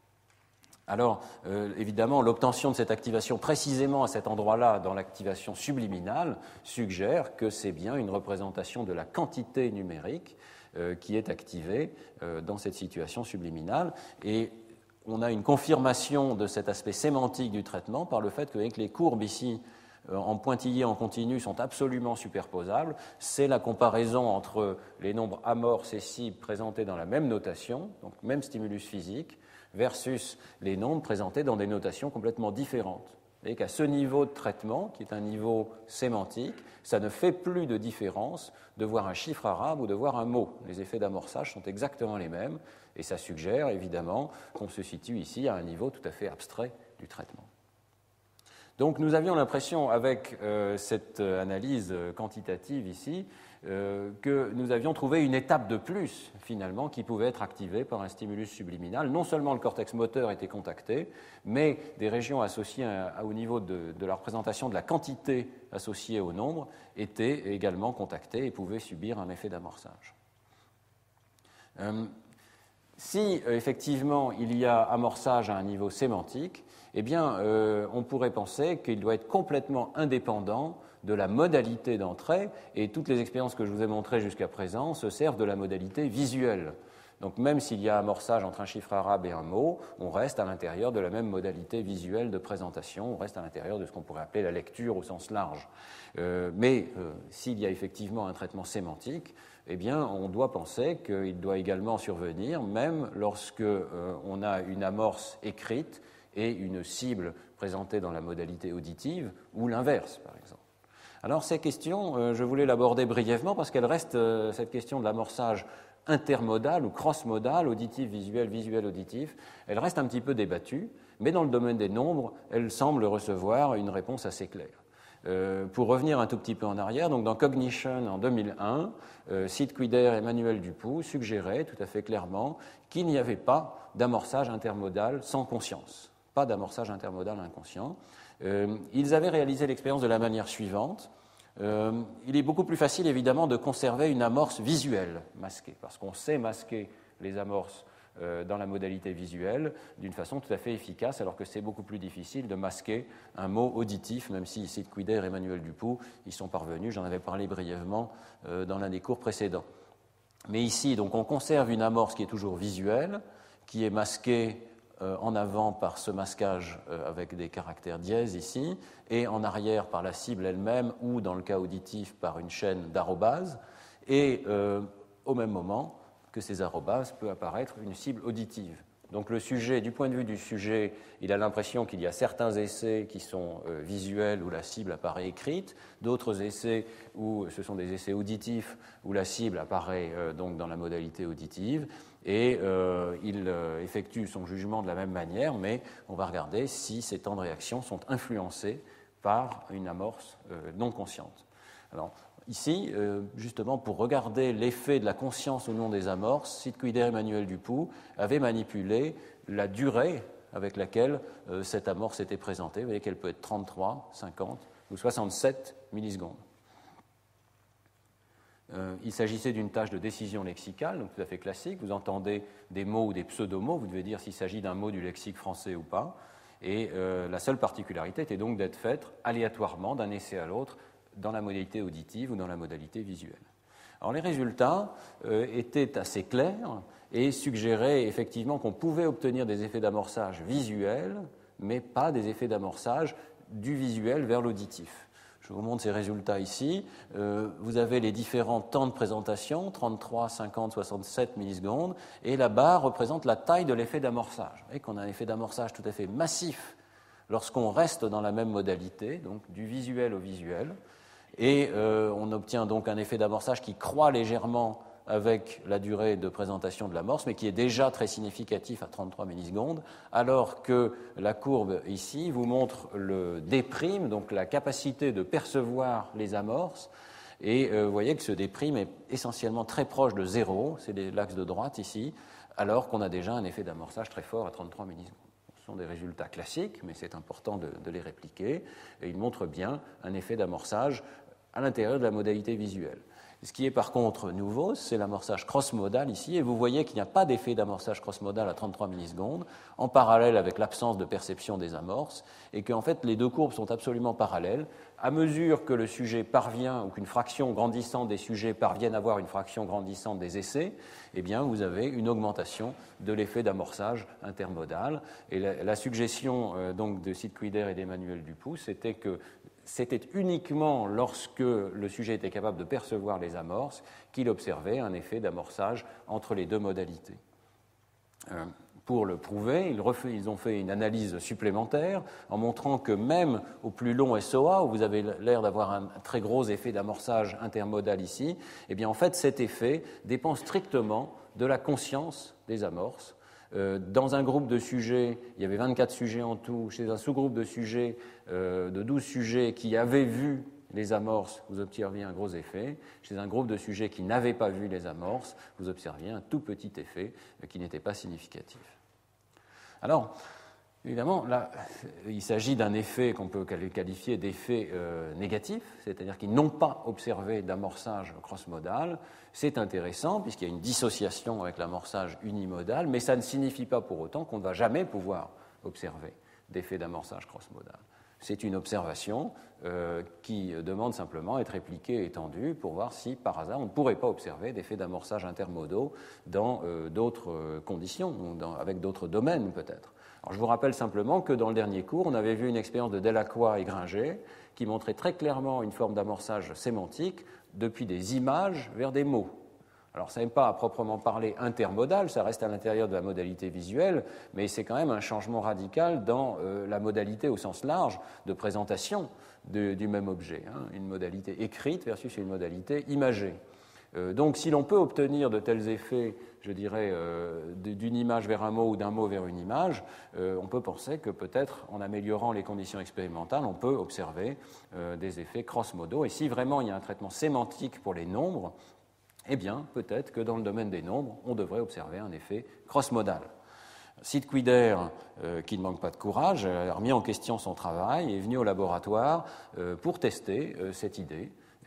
Alors, évidemment, l'obtention de cette activation précisément à cet endroit-là, dans l'activation subliminale, suggère que c'est bien une représentation de la quantité numérique qui est activée dans cette situation subliminale. Et on a une confirmation de cet aspect sémantique du traitement par le fait que les courbes ici, en pointillé, en continu, sont absolument superposables. C'est la comparaison entre les nombres amorces et cibles présentés dans la même notation, donc même stimulus physique, versus les nombres présentés dans des notations complètement différentes. Vous voyez qu'à ce niveau de traitement, qui est un niveau sémantique, ça ne fait plus de différence de voir un chiffre arabe ou de voir un mot. Les effets d'amorçage sont exactement les mêmes, et ça suggère évidemment qu'on se situe ici à un niveau tout à fait abstrait du traitement. Donc nous avions l'impression, avec cette analyse quantitative ici, que nous avions trouvé une étape de plus, finalement, qui pouvait être activée par un stimulus subliminal. Non seulement le cortex moteur était contacté, mais des régions associées au niveau de la représentation de la quantité associée au nombre étaient également contactées et pouvaient subir un effet d'amorçage. Si, effectivement, il y a amorçage à un niveau sémantique, eh bien, on pourrait penser qu'il doit être complètement indépendant de la modalité d'entrée, et toutes les expériences que je vous ai montrées jusqu'à présent se servent de la modalité visuelle. Donc même s'il y a amorçage entre un chiffre arabe et un mot, on reste à l'intérieur de la même modalité visuelle de présentation, on reste à l'intérieur de ce qu'on pourrait appeler la lecture au sens large. Mais s'il y a effectivement un traitement sémantique, eh bien, on doit penser qu'il doit également survenir, même lorsque on a une amorce écrite et une cible présentée dans la modalité auditive, ou l'inverse, par exemple. Alors, ces questions, je voulais l'aborder brièvement parce qu'elle reste, cette question de l'amorçage intermodal ou cross-modal, auditif, visuel, visuel, auditif, elle reste un petit peu débattue, mais dans le domaine des nombres, elle semble recevoir une réponse assez claire. Pour revenir un tout petit peu en arrière, donc dans Cognition en 2001, Sid Quider et Emmanuel Dupoux suggéraient tout à fait clairement qu'il n'y avait pas d'amorçage intermodal sans conscience. pas d'amorçage intermodal inconscient. Ils avaient réalisé l'expérience de la manière suivante. Il est beaucoup plus facile, évidemment, de conserver une amorce visuelle masquée, parce qu'on sait masquer les amorces dans la modalité visuelle d'une façon tout à fait efficace, alors que c'est beaucoup plus difficile de masquer un mot auditif, même si Sittquider et Emmanuel Dupoux y sont parvenus. J'en avais parlé brièvement dans l'un des cours précédents. Mais ici, donc, on conserve une amorce qui est toujours visuelle, qui est masquée en avant par ce masquage avec des caractères dièses ici, et en arrière par la cible elle-même, ou dans le cas auditif par une chaîne d'arrobases, et au même moment que ces arrobases peut apparaître une cible auditive. Donc le sujet, du point de vue du sujet, il a l'impression qu'il y a certains essais qui sont visuels où la cible apparaît écrite, d'autres essais où ce sont des essais auditifs où la cible apparaît donc dans la modalité auditive, et il effectue son jugement de la même manière, mais on va regarder si ces temps de réaction sont influencés par une amorce non consciente. Alors, ici, justement, pour regarder l'effet de la conscience ou non des amorces, Sittquider et Emmanuel Dupoux avaient manipulé la durée avec laquelle cette amorce était présentée. Vous voyez qu'elle peut être 33, 50 ou 67 millisecondes. Il s'agissait d'une tâche de décision lexicale, donc tout à fait classique. Vous entendez des mots ou des pseudomots, vous devez dire s'il s'agit d'un mot du lexique français ou pas. Et la seule particularité était donc d'être faite aléatoirement d'un essai à l'autre, dans la modalité auditive ou dans la modalité visuelle. Alors les résultats étaient assez clairs et suggéraient effectivement qu'on pouvait obtenir des effets d'amorçage visuels, mais pas des effets d'amorçage du visuel vers l'auditif. Je vous montre ces résultats ici. Vous avez les différents temps de présentation, 33, 50, 67 millisecondes, et la barre représente la taille de l'effet d'amorçage. Vous voyez qu'on a un effet d'amorçage tout à fait massif lorsqu'on reste dans la même modalité, donc du visuel au visuel. Et on obtient donc un effet d'amorçage qui croît légèrement avec la durée de présentation de l'amorce, mais qui est déjà très significatif à 33 millisecondes, alors que la courbe ici vous montre le D', donc la capacité de percevoir les amorces, et vous voyez que ce D' est essentiellement très proche de 0, c'est l'axe de droite ici, alors qu'on a déjà un effet d'amorçage très fort à 33 millisecondes. Ce sont des résultats classiques, mais c'est important de les répliquer, et ils montrent bien un effet d'amorçage à l'intérieur de la modalité visuelle. Ce qui est par contre nouveau, c'est l'amorçage cross-modal ici, et vous voyez qu'il n'y a pas d'effet d'amorçage cross-modal à 33 millisecondes, en parallèle avec l'absence de perception des amorces, et qu'en fait les deux courbes sont absolument parallèles. À mesure que le sujet parvient, ou qu'une fraction grandissante des sujets parviennent à avoir une fraction grandissante des essais, eh bien vous avez une augmentation de l'effet d'amorçage intermodal. Et la suggestion donc de Sittquider et d'Emmanuel Dupoux, c'était que c'était uniquement lorsque le sujet était capable de percevoir les amorces qu'il observait un effet d'amorçage entre les deux modalités. Pour le prouver, ils ont fait une analyse supplémentaire en montrant que même au plus long SOA, où vous avez l'air d'avoir un très gros effet d'amorçage intermodal ici, eh bien en fait cet effet dépend strictement de la conscience des amorces. Dans un groupe de sujets, il y avait 24 sujets en tout. Chez un sous-groupe de sujets, de 12 sujets qui avaient vu les amorces, vous observiez un gros effet. Chez un groupe de sujets qui n'avaient pas vu les amorces, vous observiez un tout petit effet qui n'était pas significatif. Alors, évidemment, là, il s'agit d'un effet qu'on peut qualifier d'effet négatif, c'est-à-dire qu'ils n'ont pas observé d'amorçage cross-modal. C'est intéressant puisqu'il y a une dissociation avec l'amorçage unimodal, mais ça ne signifie pas pour autant qu'on ne va jamais pouvoir observer d'effet d'amorçage cross-modal. C'est une observation qui demande simplement à être répliquée et étendue pour voir si, par hasard, on ne pourrait pas observer d'effets d'amorçage intermodaux dans d'autres conditions, ou avec d'autres domaines peut-être. Alors, je vous rappelle simplement que dans le dernier cours, on avait vu une expérience de Delacroix et Gringer qui montrait très clairement une forme d'amorçage sémantique depuis des images vers des mots. Alors, ça n'est pas à proprement parler intermodal, ça reste à l'intérieur de la modalité visuelle, mais c'est quand même un changement radical dans la modalité au sens large de présentation du même objet, une modalité écrite versus une modalité imagée. Donc, si l'on peut obtenir de tels effets, je dirais, d'une image vers un mot ou d'un mot vers une image, on peut penser que peut-être, en améliorant les conditions expérimentales, on peut observer des effets cross-modaux. Et si vraiment il y a un traitement sémantique pour les nombres, eh bien, peut-être que dans le domaine des nombres, on devrait observer un effet cross-modal. Sid Quider, qui ne manque pas de courage, a remis en question son travail et est venu au laboratoire pour tester cette idée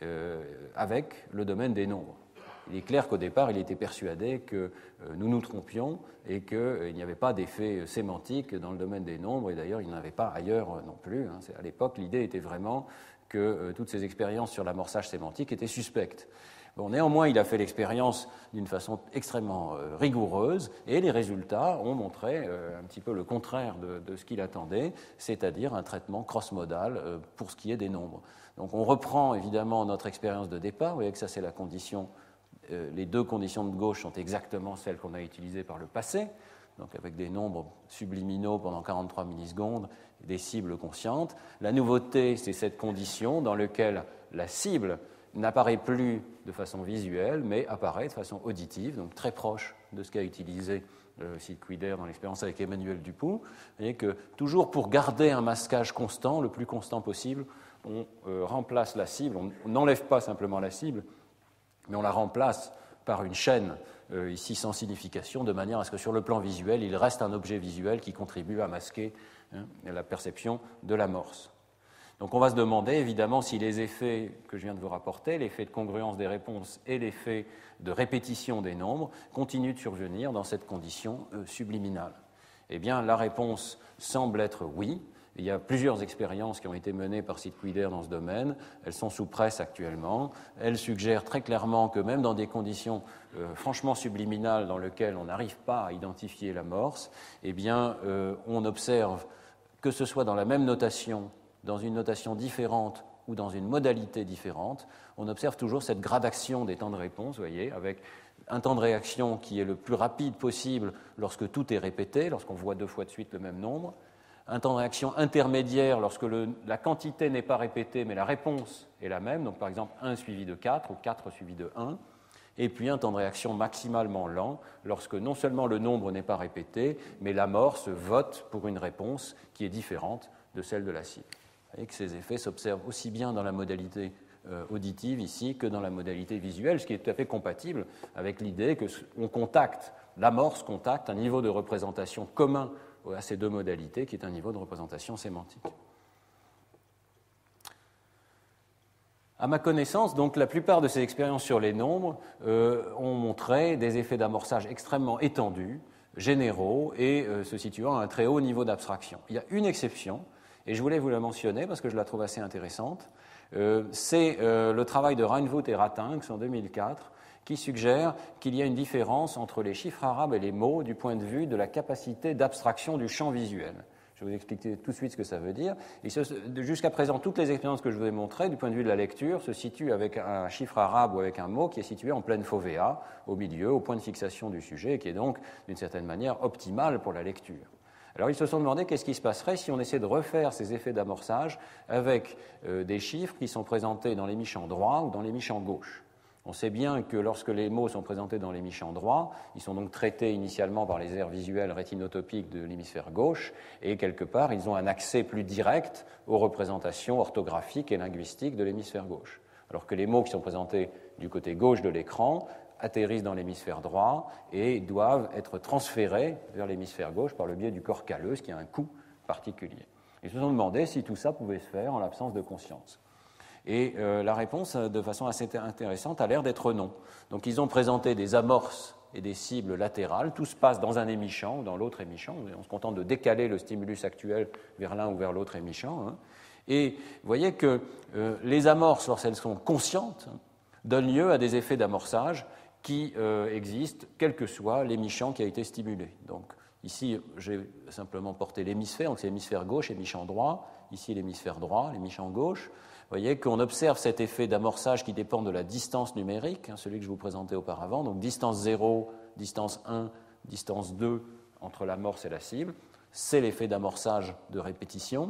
avec le domaine des nombres. Il est clair qu'au départ, il était persuadé que nous nous trompions et qu'il n'y avait pas d'effet sémantique dans le domaine des nombres, et d'ailleurs, il n'y en avait pas ailleurs non plus. À l'époque, l'idée était vraiment que toutes ces expériences sur l'amorçage sémantique étaient suspectes. Bon, néanmoins, il a fait l'expérience d'une façon extrêmement rigoureuse, et les résultats ont montré un petit peu le contraire de ce qu'il attendait, c'est-à-dire un traitement cross-modal pour ce qui est des nombres. Donc on reprend évidemment notre expérience de départ, vous voyez que ça c'est la condition. Les deux conditions de gauche sont exactement celles qu'on a utilisées par le passé, donc avec des nombres subliminaux pendant 43 millisecondes, et des cibles conscientes. La nouveauté, c'est cette condition dans laquelle la cible n'apparaît plus de façon visuelle, mais apparaît de façon auditive, donc très proche de ce qu'a utilisé Sid Quider dans l'expérience avec Emmanuel Dupoux. Vous voyez que toujours pour garder un masquage constant, le plus constant possible, on remplace la cible, on n'enlève pas simplement la cible, mais on la remplace par une chaîne, ici sans signification, de manière à ce que sur le plan visuel, il reste un objet visuel qui contribue à masquer la perception de l'amorce. Donc on va se demander évidemment si les effets que je viens de vous rapporter, l'effet de congruence des réponses et l'effet de répétition des nombres, continuent de survenir dans cette condition subliminale. Eh bien, la réponse semble être oui. Il y a plusieurs expériences qui ont été menées par Sid Quider dans ce domaine. Elles sont sous presse actuellement. Elles suggèrent très clairement que même dans des conditions franchement subliminales dans lesquelles on n'arrive pas à identifier l'amorce, eh bien, on observe que ce soit dans la même notation, dans une notation différente ou dans une modalité différente, on observe toujours cette gradation des temps de réponse, vous voyez, avec un temps de réaction qui est le plus rapide possible lorsque tout est répété, lorsqu'on voit deux fois de suite le même nombre, un temps de réaction intermédiaire lorsque la quantité n'est pas répétée, mais la réponse est la même, donc par exemple 1 suivi de 4 ou 4 suivi de 1, et puis un temps de réaction maximalement lent lorsque non seulement le nombre n'est pas répété, mais l'amorce vote pour une réponse qui est différente de celle de la cible. Vous voyez que ces effets s'observent aussi bien dans la modalité auditive ici que dans la modalité visuelle, ce qui est tout à fait compatible avec l'idée que l'amorce contacte un niveau de représentation commun à ces deux modalités, qui est un niveau de représentation sémantique. À ma connaissance, donc, la plupart de ces expériences sur les nombres ont montré des effets d'amorçage extrêmement étendus, généraux et se situant à un très haut niveau d'abstraction. Il y a une exception, et je voulais vous la mentionner parce que je la trouve assez intéressante. C'est le travail de Reinvoet et Ratinx en 2004, qui suggère qu'il y a une différence entre les chiffres arabes et les mots du point de vue de la capacité d'abstraction du champ visuel. Je vais vous expliquer tout de suite ce que ça veut dire. Jusqu'à présent, toutes les expériences que je vous ai montrées, du point de vue de la lecture, se situent avec un chiffre arabe ou avec un mot qui est situé en pleine fovea, au milieu, au point de fixation du sujet, et qui est donc, d'une certaine manière, optimal pour la lecture. Alors ils se sont demandé qu'est-ce qui se passerait si on essaie de refaire ces effets d'amorçage avec des chiffres qui sont présentés dans l'hémichant droit ou dans l'hémichant gauche. On sait bien que lorsque les mots sont présentés dans l'hémichant droit, ils sont donc traités initialement par les aires visuelles rétinotopiques de l'hémisphère gauche, et quelque part, ils ont un accès plus direct aux représentations orthographiques et linguistiques de l'hémisphère gauche. Alors que les mots qui sont présentés du côté gauche de l'écran atterrissent dans l'hémisphère droit et doivent être transférés vers l'hémisphère gauche par le biais du corps calleux, ce qui a un coût particulier. Ils se sont demandé si tout ça pouvait se faire en l'absence de conscience. Et la réponse, de façon assez intéressante, a l'air d'être non. Donc ils ont présenté des amorces et des cibles latérales. Tout se passe dans un hémichant ou dans l'autre hémichant. On se contente de décaler le stimulus actuel vers l'un ou vers l'autre hémichant. Et vous voyez que les amorces, lorsqu'elles sont conscientes, donnent lieu à des effets d'amorçage qui existent, quel que soit l'hémichant qui a été stimulé. Donc ici, j'ai simplement porté l'hémisphère, donc c'est l'hémisphère gauche, hémichant droit. Ici, l'hémisphère droit, l'hémichant gauche. Vous voyez qu'on observe cet effet d'amorçage qui dépend de la distance numérique, celui que je vous présentais auparavant, donc distance 0, distance 1, distance 2 entre l'amorce et la cible. C'est l'effet d'amorçage de répétition,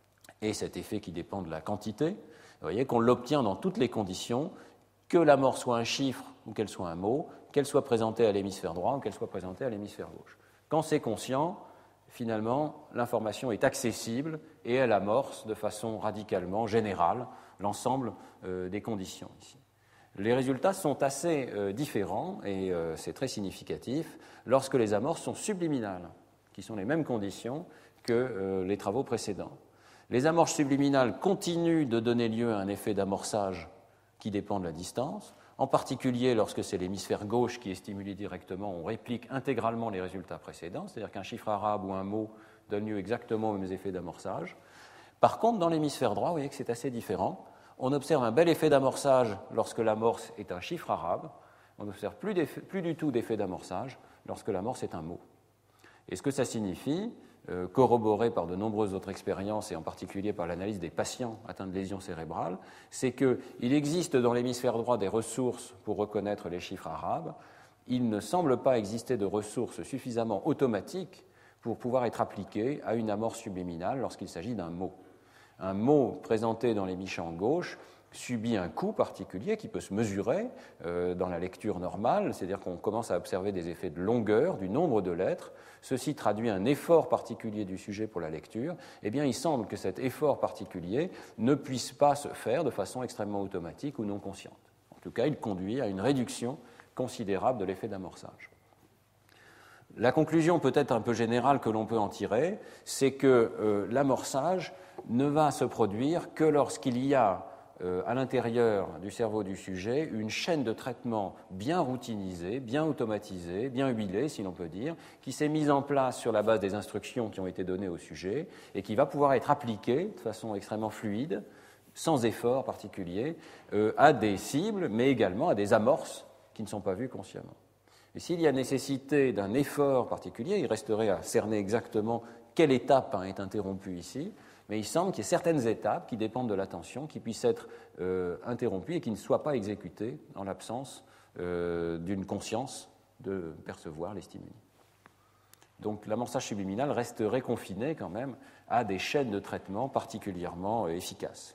et cet effet qui dépend de la quantité. Vous voyez qu'on l'obtient dans toutes les conditions, que l'amorce soit un chiffre ou qu'elle soit un mot, qu'elle soit présentée à l'hémisphère droit ou qu'elle soit présentée à l'hémisphère gauche. Quand c'est conscient, finalement, l'information est accessible et elle amorce de façon radicalement générale l'ensemble des conditions ici. Les résultats sont assez différents et c'est très significatif lorsque les amorces sont subliminales, qui sont les mêmes conditions que les travaux précédents. Les amorces subliminales continuent de donner lieu à un effet d'amorçage qui dépend de la distance. En particulier, lorsque c'est l'hémisphère gauche qui est stimulé directement, on réplique intégralement les résultats précédents, c'est-à-dire qu'un chiffre arabe ou un mot donne lieu exactement aux mêmes effets d'amorçage. Par contre, dans l'hémisphère droit, vous voyez que c'est assez différent. On observe un bel effet d'amorçage lorsque l'amorce est un chiffre arabe. On n'observe plus du tout d'effet d'amorçage lorsque l'amorce est un mot. Et ce que ça signifie, corroboré par de nombreuses autres expériences, et en particulier par l'analyse des patients atteints de lésions cérébrales, c'est qu'il existe dans l'hémisphère droit des ressources pour reconnaître les chiffres arabes. Il ne semble pas exister de ressources suffisamment automatiques pour pouvoir être appliquées à une amorce subliminale lorsqu'il s'agit d'un mot. Un mot présenté dans l'hémicham gauche subit un coût particulier qui peut se mesurer dans la lecture normale, c'est-à-dire qu'on commence à observer des effets de longueur, du nombre de lettres. Ceci traduit un effort particulier du sujet pour la lecture. Eh bien, il semble que cet effort particulier ne puisse pas se faire de façon extrêmement automatique ou non consciente. En tout cas, il conduit à une réduction considérable de l'effet d'amorçage. La conclusion peut-être un peu générale que l'on peut en tirer, c'est que l'amorçage ne va se produire que lorsqu'il y a à l'intérieur du cerveau du sujet une chaîne de traitement bien routinisée, bien automatisée, bien huilée, si l'on peut dire, qui s'est mise en place sur la base des instructions qui ont été données au sujet et qui va pouvoir être appliquée de façon extrêmement fluide, sans effort particulier, à des cibles, mais également à des amorces qui ne sont pas vues consciemment. Et s'il y a nécessité d'un effort particulier, il resterait à cerner exactement quelle étape est interrompue ici, mais il semble qu'il y ait certaines étapes qui dépendent de l'attention, qui puissent être interrompues et qui ne soient pas exécutées en l'absence d'une conscience de percevoir les stimuli. Donc l'amorçage subliminal resterait confiné quand même à des chaînes de traitement particulièrement efficaces.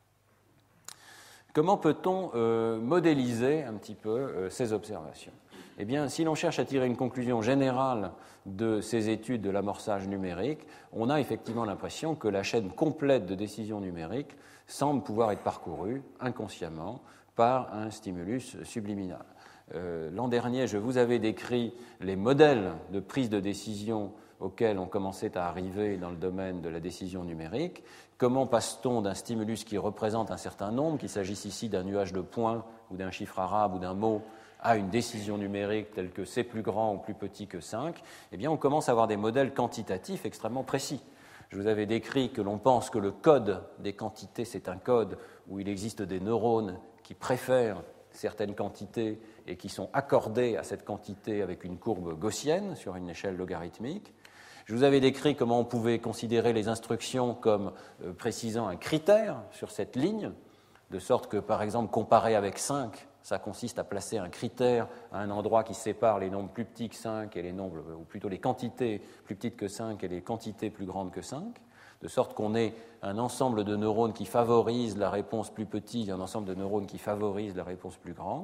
Comment peut-on modéliser un petit peu ces observations ? Eh bien, si l'on cherche à tirer une conclusion générale de ces études de l'amorçage numérique, on a effectivement l'impression que la chaîne complète de décision numérique semble pouvoir être parcourue inconsciemment par un stimulus subliminal. L'an dernier, je vous avais décrit les modèles de prise de décision auxquels on commençait à arriver dans le domaine de la décision numérique. Comment passe-t-on d'un stimulus qui représente un certain nombre, qu'il s'agisse ici d'un nuage de points ou d'un chiffre arabe ou d'un mot, à une décision numérique telle que C plus grand ou plus petit que 5, eh bien on commence à avoir des modèles quantitatifs extrêmement précis. Je vous avais décrit que l'on pense que le code des quantités, c'est un code où il existe des neurones qui préfèrent certaines quantités et qui sont accordés à cette quantité avec une courbe gaussienne sur une échelle logarithmique. Je vous avais décrit comment on pouvait considérer les instructions comme précisant un critère sur cette ligne, de sorte que, par exemple, comparé avec 5, ça consiste à placer un critère à un endroit qui sépare les nombres plus petits que 5 et les nombres, ou plutôt les quantités plus petites que 5 et les quantités plus grandes que 5, de sorte qu'on ait un ensemble de neurones qui favorisent la réponse plus petite et un ensemble de neurones qui favorisent la réponse plus grande.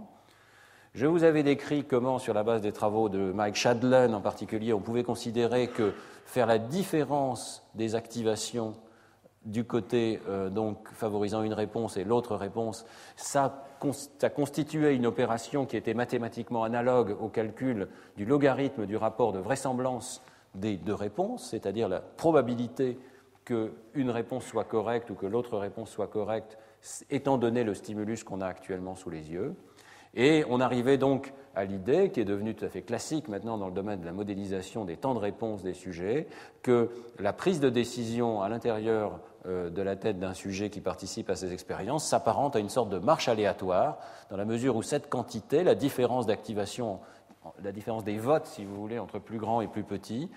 Je vous avais décrit comment, sur la base des travaux de Mike Shadlen en particulier, on pouvait considérer que faire la différence des activations du côté donc favorisant une réponse et l'autre réponse, ça constituait une opération qui était mathématiquement analogue au calcul du logarithme du rapport de vraisemblance des deux réponses, c'est-à-dire la probabilité qu'une réponse soit correcte ou que l'autre réponse soit correcte, étant donné le stimulus qu'on a actuellement sous les yeux. Et on arrivait donc à l'idée, qui est devenue tout à fait classique maintenant dans le domaine de la modélisation des temps de réponse des sujets, que la prise de décision à l'intérieur de la tête d'un sujet qui participe à ces expériences s'apparente à une sorte de marche aléatoire, dans la mesure où cette quantité, la différence d'activation, la différence des votes, si vous voulez, entre plus grand et plus petit,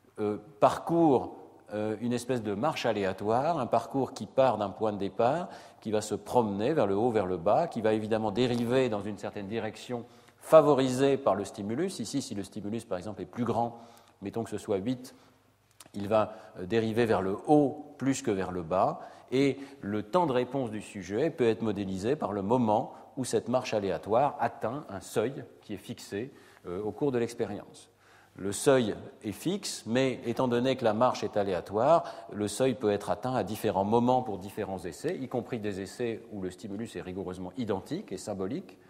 parcourt une espèce de marche aléatoire, un parcours qui part d'un point de départ, qui va se promener vers le haut, vers le bas, qui va évidemment dériver dans une certaine direction favorisée par le stimulus. Ici, si le stimulus, par exemple, est plus grand, mettons que ce soit 8, il va dériver vers le haut plus que vers le bas, et le temps de réponse du sujet peut être modélisé par le moment où cette marche aléatoire atteint un seuil qui est fixé au cours de l'expérience. Le seuil est fixe, mais étant donné que la marche est aléatoire, le seuil peut être atteint à différents moments pour différents essais, y compris des essais où le stimulus est rigoureusement identique et symbolique.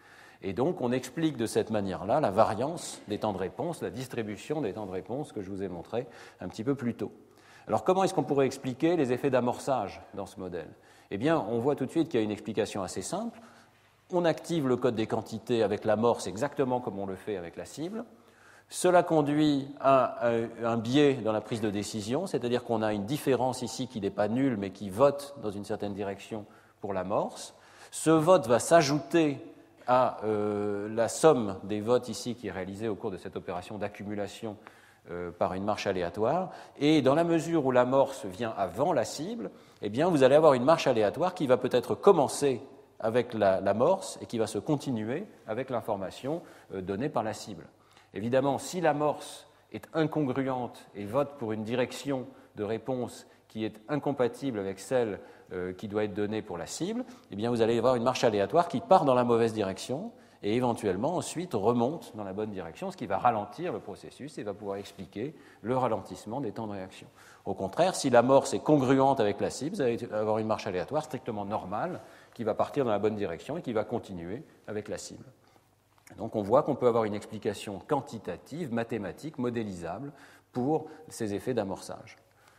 Et donc, on explique de cette manière-là la variance des temps de réponse, la distribution des temps de réponse que je vous ai montré un petit peu plus tôt. Alors, comment est-ce qu'on pourrait expliquer les effets d'amorçage dans ce modèle? Eh bien, on voit tout de suite qu'il y a une explication assez simple. On active le code des quantités avec l'amorce exactement comme on le fait avec la cible. Cela conduit à un biais dans la prise de décision, c'est-à-dire qu'on a une différence ici qui n'est pas nulle, mais qui vote dans une certaine direction pour l'amorce. Ce vote va s'ajouter à la somme des votes ici qui est réalisée au cours de cette opération d'accumulation par une marche aléatoire. Et dans la mesure où l'amorce vient avant la cible, eh bien, vous allez avoir une marche aléatoire qui va peut-être commencer avec l'amorce et qui va se continuer avec l'information donnée par la cible. Évidemment, si l'amorce est incongruente et vote pour une direction de réponse qui est incompatible avec celle qui doit être donnée pour la cible, eh bien, vous allez avoir une marche aléatoire qui part dans la mauvaise direction et éventuellement ensuite remonte dans la bonne direction, ce qui va ralentir le processus et va pouvoir expliquer le ralentissement des temps de réaction. Au contraire, si l'amorce est congruente avec la cible, vous allez avoir une marche aléatoire strictement normale qui va partir dans la bonne direction et qui va continuer avec la cible. Donc on voit qu'on peut avoir une explication quantitative, mathématique, modélisable pour ces effets d'amorçage,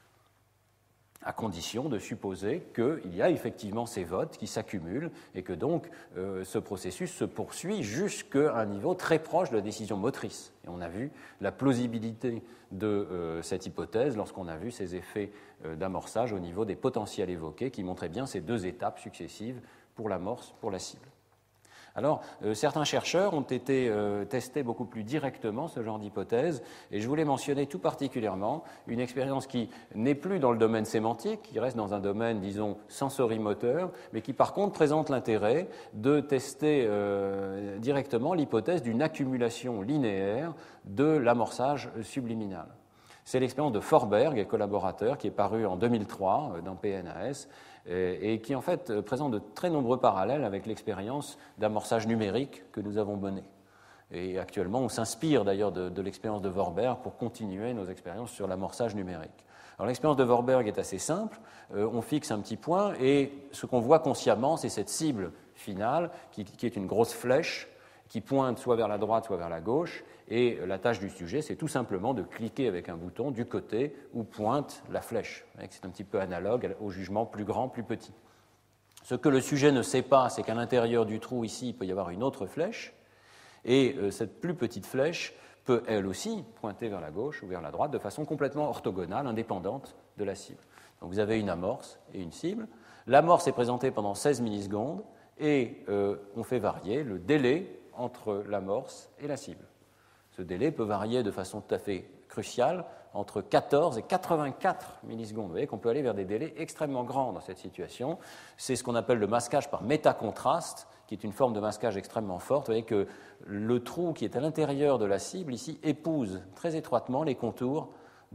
à condition de supposer qu'il y a effectivement ces votes qui s'accumulent et que donc ce processus se poursuit jusqu'à un niveau très proche de la décision motrice. Et on a vu la plausibilité de cette hypothèse lorsqu'on a vu ces effets d'amorçage au niveau des potentiels évoqués qui montraient bien ces deux étapes successives pour l'amorce, pour la cible. Alors, certains chercheurs ont été testés beaucoup plus directement ce genre d'hypothèse, et je voulais mentionner tout particulièrement une expérience qui n'est plus dans le domaine sémantique, qui reste dans un domaine, disons, sensorimoteur, mais qui par contre présente l'intérêt de tester directement l'hypothèse d'une accumulation linéaire de l'amorçage subliminal. C'est l'expérience de Forberg et collaborateurs qui est parue en 2003 dans PNAS, et qui en fait présente de très nombreux parallèles avec l'expérience d'amorçage numérique que nous avons menée. Et actuellement, on s'inspire d'ailleurs de l'expérience de Forberg pour continuer nos expériences sur l'amorçage numérique. Alors l'expérience de Forberg est assez simple, on fixe un petit point et ce qu'on voit consciemment, c'est cette cible finale qui est une grosse flèche qui pointe soit vers la droite, soit vers la gauche, et la tâche du sujet, c'est tout simplement de cliquer avec un bouton du côté où pointe la flèche. C'est un petit peu analogue au jugement plus grand, plus petit. Ce que le sujet ne sait pas, c'est qu'à l'intérieur du trou, ici, il peut y avoir une autre flèche, et cette plus petite flèche peut, elle aussi, pointer vers la gauche ou vers la droite de façon complètement orthogonale, indépendante de la cible. Donc vous avez une amorce et une cible. L'amorce est présentée pendant 16 millisecondes, et on fait varier le délai entre l'amorce et la cible. Ce délai peut varier de façon tout à fait cruciale entre 14 et 84 millisecondes. Vous voyez qu'on peut aller vers des délais extrêmement grands dans cette situation. C'est ce qu'on appelle le masquage par métacontraste, qui est une forme de masquage extrêmement forte. Vous voyez que le trou qui est à l'intérieur de la cible, ici, épouse très étroitement les contours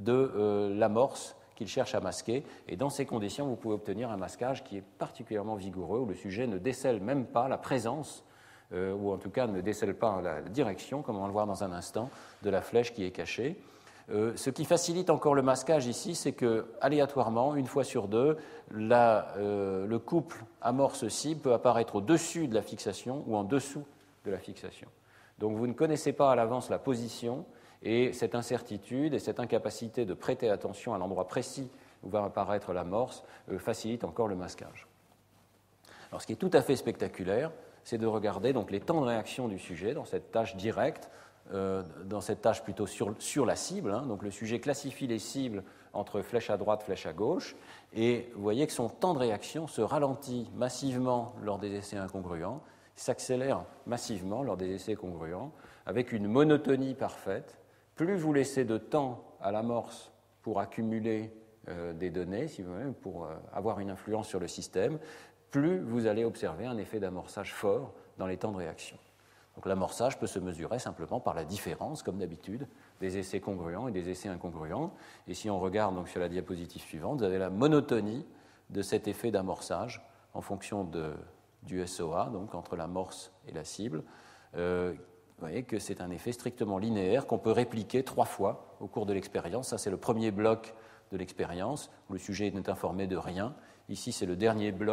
de l'amorce qu'il cherche à masquer. Et dans ces conditions, vous pouvez obtenir un masquage qui est particulièrement vigoureux, où le sujet ne décèle même pas la présence ou en tout cas ne décèle pas la direction, comme on va le voir dans un instant, de la flèche qui est cachée. Ce qui facilite encore le masquage ici, c'est que, aléatoirement, une fois sur deux, le couple amorce-cible peut apparaître au-dessus de la fixation ou en dessous de la fixation. Donc vous ne connaissez pas à l'avance la position, et cette incertitude et cette incapacité de prêter attention à l'endroit précis où va apparaître l'amorce facilite encore le masquage. Alors ce qui est tout à fait spectaculaire, c'est de regarder donc les temps de réaction du sujet dans cette tâche directe, dans cette tâche plutôt sur la cible. Donc le sujet classifie les cibles entre flèche à droite, flèche à gauche, et vous voyez que son temps de réaction se ralentit massivement lors des essais incongruents, s'accélère massivement lors des essais congruents, avec une monotonie parfaite. Plus vous laissez de temps à l'amorce pour accumuler des données, si vous voulez, pour avoir une influence sur le système, plus vous allez observer un effet d'amorçage fort dans les temps de réaction. Donc l'amorçage peut se mesurer simplement par la différence, comme d'habitude, des essais congruents et des essais incongruents. Et si on regarde donc sur la diapositive suivante, vous avez la monotonie de cet effet d'amorçage en fonction du SOA, donc entre l'amorce et la cible. Vous voyez que c'est un effet strictement linéaire qu'on peut répliquer 3 fois au cours de l'expérience. Ça, c'est le premier bloc de l'expérience, où le sujet n'est informé de rien. Ici, c'est le dernier bloc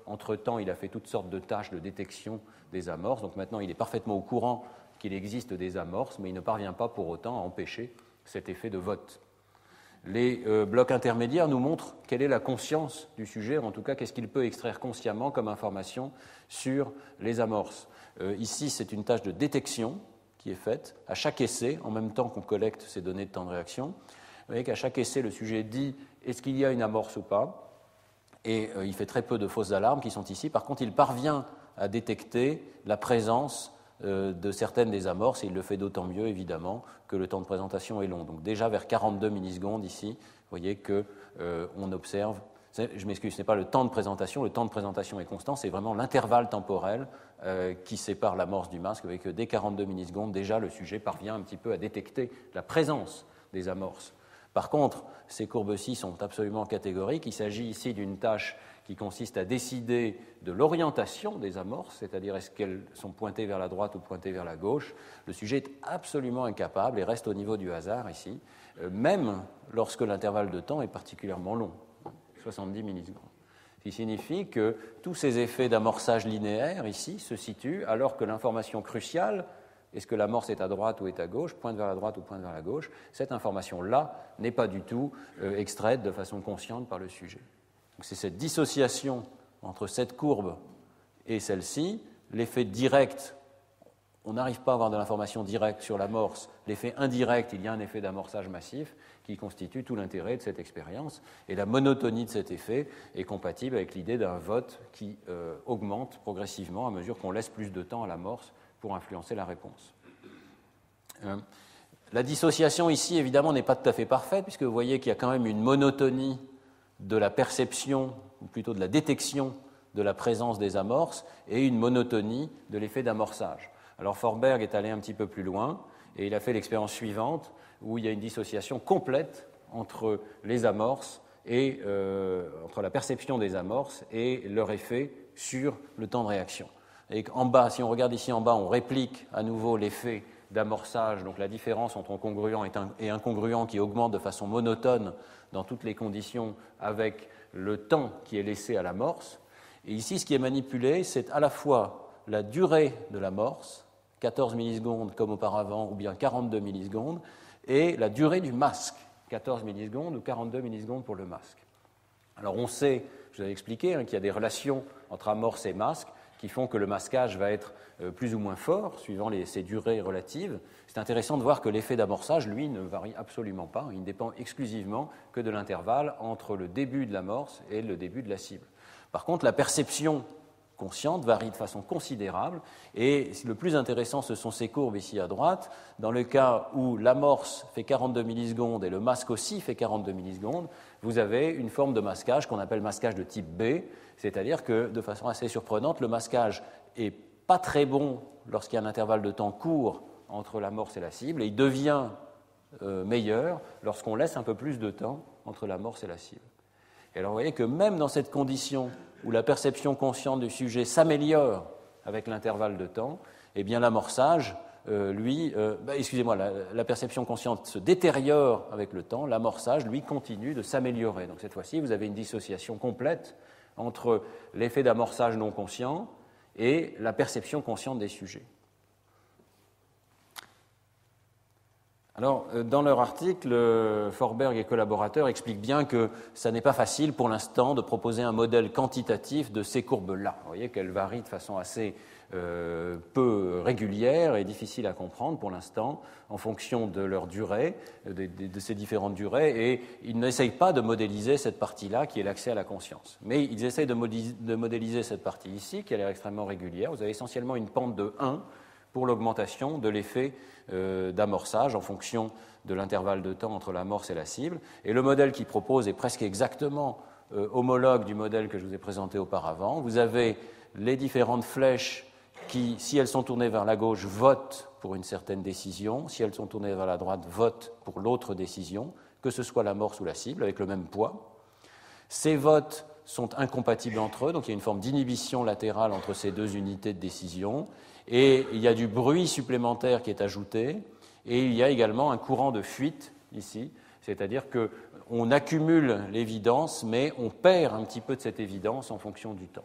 entre-temps, il a fait toutes sortes de tâches de détection des amorces. Donc maintenant, il est parfaitement au courant qu'il existe des amorces, mais il ne parvient pas pour autant à empêcher cet effet de vote. Les blocs intermédiaires nous montrent quelle est la conscience du sujet, en tout cas qu'est-ce qu'il peut extraire consciemment comme information sur les amorces. Ici, c'est une tâche de détection qui est faite à chaque essai, en même temps qu'on collecte ces données de temps de réaction. Vous voyez qu'à chaque essai, le sujet dit est-ce qu'il y a une amorce ou pas, et il fait très peu de fausses alarmes qui sont ici. Par contre, il parvient à détecter la présence de certaines des amorces, et il le fait d'autant mieux, évidemment, que le temps de présentation est long. Donc déjà vers 42 millisecondes ici, vous voyez qu'on observe, je m'excuse, ce n'est pas le temps de présentation est constant, c'est vraiment l'intervalle temporel qui sépare l'amorce du masque. Vous voyez que dès 42 millisecondes, déjà le sujet parvient un petit peu à détecter la présence des amorces. Par contre, ces courbes-ci sont absolument catégoriques. Il s'agit ici d'une tâche qui consiste à décider de l'orientation des amorces, c'est-à-dire est-ce qu'elles sont pointées vers la droite ou pointées vers la gauche. Le sujet est absolument incapable et reste au niveau du hasard ici, même lorsque l'intervalle de temps est particulièrement long, 70 millisecondes. Ce qui signifie que tous ces effets d'amorçage linéaire ici se situent alors que l'information cruciale, est-ce que l'amorce est à droite ou est à gauche, pointe vers la droite ou pointe vers la gauche, cette information-là n'est pas du tout extraite de façon consciente par le sujet. Donc c'est cette dissociation entre cette courbe et celle-ci, l'effet direct, on n'arrive pas à avoir de l'information directe sur l'amorce, l'effet indirect, il y a un effet d'amorçage massif qui constitue tout l'intérêt de cette expérience, et la monotonie de cet effet est compatible avec l'idée d'un vote qui augmente progressivement à mesure qu'on laisse plus de temps à l'amorce pour influencer la réponse. La dissociation ici, évidemment, n'est pas tout à fait parfaite, puisque vous voyez qu'il y a quand même une monotonie de la perception, ou plutôt de la détection de la présence des amorces, et une monotonie de l'effet d'amorçage. Alors Forberg est allé un petit peu plus loin, et il a fait l'expérience suivante, où il y a une dissociation complète entre les amorces et entre la perception des amorces et leur effet sur le temps de réaction. Et en bas, si on regarde ici en bas, on réplique à nouveau l'effet d'amorçage, donc la différence entre congruent et incongruent qui augmente de façon monotone dans toutes les conditions avec le temps qui est laissé à l'amorce. Et ici, ce qui est manipulé, c'est à la fois la durée de l'amorce, 14 millisecondes comme auparavant, ou bien 42 millisecondes, et la durée du masque, 14 millisecondes ou 42 millisecondes pour le masque. Alors on sait, je vous avais expliqué, qu'il y a des relations entre amorce et masque qui font que le masquage va être plus ou moins fort, suivant ces durées relatives. C'est intéressant de voir que l'effet d'amorçage, lui, ne varie absolument pas. Il ne dépend exclusivement que de l'intervalle entre le début de l'amorce et le début de la cible. Par contre, la perception consciente varie de façon considérable, et le plus intéressant, ce sont ces courbes ici à droite. Dans le cas où l'amorce fait 42 millisecondes et le masque aussi fait 42 millisecondes, vous avez une forme de masquage qu'on appelle masquage de type B, c'est-à-dire que, de façon assez surprenante, le masquage n'est pas très bon lorsqu'il y a un intervalle de temps court entre l'amorce et la cible, et il devient meilleur lorsqu'on laisse un peu plus de temps entre l'amorce et la cible. Et alors vous voyez que même dans cette condition où la perception consciente du sujet s'améliore avec l'intervalle de temps, eh bien l'amorçage, la perception consciente se détériore avec le temps, l'amorçage, lui, continue de s'améliorer. Donc cette fois-ci, vous avez une dissociation complète entre l'effet d'amorçage non conscient et la perception consciente des sujets. Alors, dans leur article, Forberg et collaborateurs expliquent bien que ça n'est pas facile pour l'instant de proposer un modèle quantitatif de ces courbes-là. Vous voyez qu'elles varient de façon assez peu régulière et difficile à comprendre pour l'instant en fonction de leur durée, de ces différentes durées, et ils n'essayent pas de modéliser cette partie-là qui est l'accès à la conscience. Mais ils essayent de modéliser cette partie ici qui a l'air extrêmement régulière. Vous avez essentiellement une pente de 1 pour l'augmentation de l'effet d'amorçage en fonction de l'intervalle de temps entre l'amorce et la cible. Et le modèle qu'il propose est presque exactement homologue du modèle que je vous ai présenté auparavant. Vous avez les différentes flèches qui, si elles sont tournées vers la gauche, votent pour une certaine décision. Si elles sont tournées vers la droite, votent pour l'autre décision, que ce soit l'amorce ou la cible, avec le même poids. Ces votes sont incompatibles entre eux, donc il y a une forme d'inhibition latérale entre ces deux unités de décision. Et il y a du bruit supplémentaire qui est ajouté, et il y a également un courant de fuite ici, c'est-à-dire qu'on accumule l'évidence, mais on perd un petit peu de cette évidence en fonction du temps.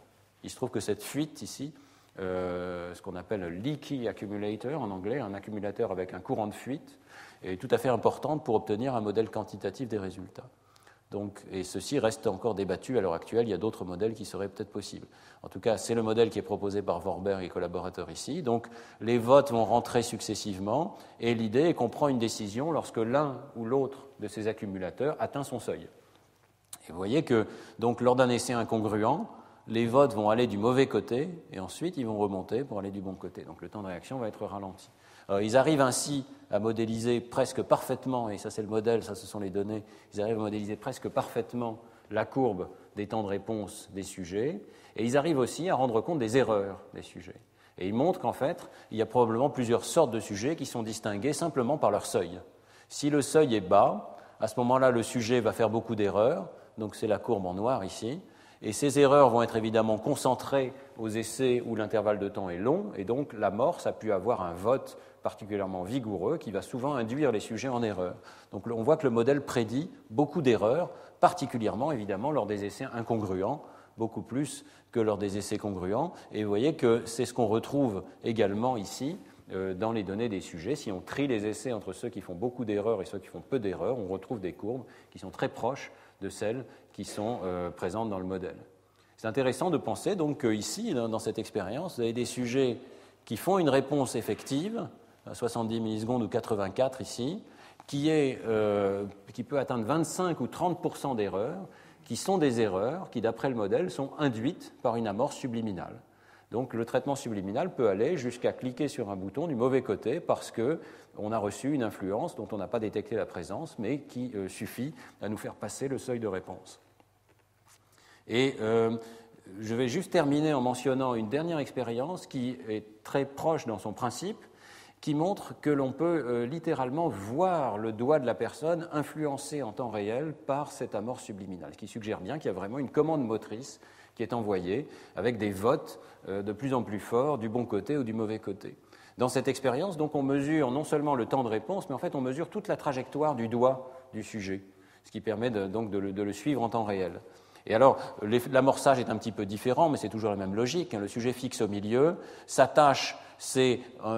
Il se trouve que cette fuite ici, ce qu'on appelle un leaky accumulator en anglais, un accumulateur avec un courant de fuite, est tout à fait importante pour obtenir un modèle quantitatif des résultats. Donc, et ceci reste encore débattu à l'heure actuelle. Il y a d'autres modèles qui seraient peut-être possibles. En tout cas, c'est le modèle qui est proposé par Vorberg et collaborateurs ici. Donc, les votes vont rentrer successivement et l'idée est qu'on prend une décision lorsque l'un ou l'autre de ces accumulateurs atteint son seuil. Et vous voyez que, donc, lors d'un essai incongruent, les votes vont aller du mauvais côté et ensuite ils vont remonter pour aller du bon côté. Donc, le temps de réaction va être ralenti. Alors, ils arrivent ainsi à modéliser presque parfaitement, et ça c'est le modèle, ça ce sont les données, ils arrivent à modéliser presque parfaitement la courbe des temps de réponse des sujets, et ils arrivent aussi à rendre compte des erreurs des sujets. Et ils montrent qu'en fait, il y a probablement plusieurs sortes de sujets qui sont distingués simplement par leur seuil. Si le seuil est bas, à ce moment-là, le sujet va faire beaucoup d'erreurs, donc c'est la courbe en noir ici, et ces erreurs vont être évidemment concentrées aux essais où l'intervalle de temps est long, et donc l'amorce a pu avoir un vote particulièrement vigoureux qui va souvent induire les sujets en erreur. Donc on voit que le modèle prédit beaucoup d'erreurs, particulièrement évidemment lors des essais incongruents, beaucoup plus que lors des essais congruents. Et vous voyez que c'est ce qu'on retrouve également ici dans les données des sujets. Si on trie les essais entre ceux qui font beaucoup d'erreurs et ceux qui font peu d'erreurs, on retrouve des courbes qui sont très proches de celles qui sont présentes dans le modèle. C'est intéressant de penser donc qu'ici, dans cette expérience, vous avez des sujets qui font une réponse effective, à 70 millisecondes ou 84 ici, qui peut atteindre 25 ou 30% d'erreurs, qui sont des erreurs qui, d'après le modèle, sont induites par une amorce subliminale. Donc le traitement subliminal peut aller jusqu'à cliquer sur un bouton du mauvais côté parce qu'on a reçu une influence dont on n'a pas détecté la présence, mais qui suffit à nous faire passer le seuil de réponse. Et je vais juste terminer en mentionnant une dernière expérience qui est très proche dans son principe, qui montre que l'on peut littéralement voir le doigt de la personne influencé en temps réel par cette amorce subliminale, ce qui suggère bien qu'il y a vraiment une commande motrice qui est envoyée avec des votes de plus en plus forts du bon côté ou du mauvais côté. Dans cette expérience, donc, on mesure non seulement le temps de réponse, mais en fait on mesure toute la trajectoire du doigt du sujet, ce qui permet donc de le suivre en temps réel. Et alors, l'amorçage est un petit peu différent, mais c'est toujours la même logique. Le sujet fixe au milieu, sa tâche, c'est,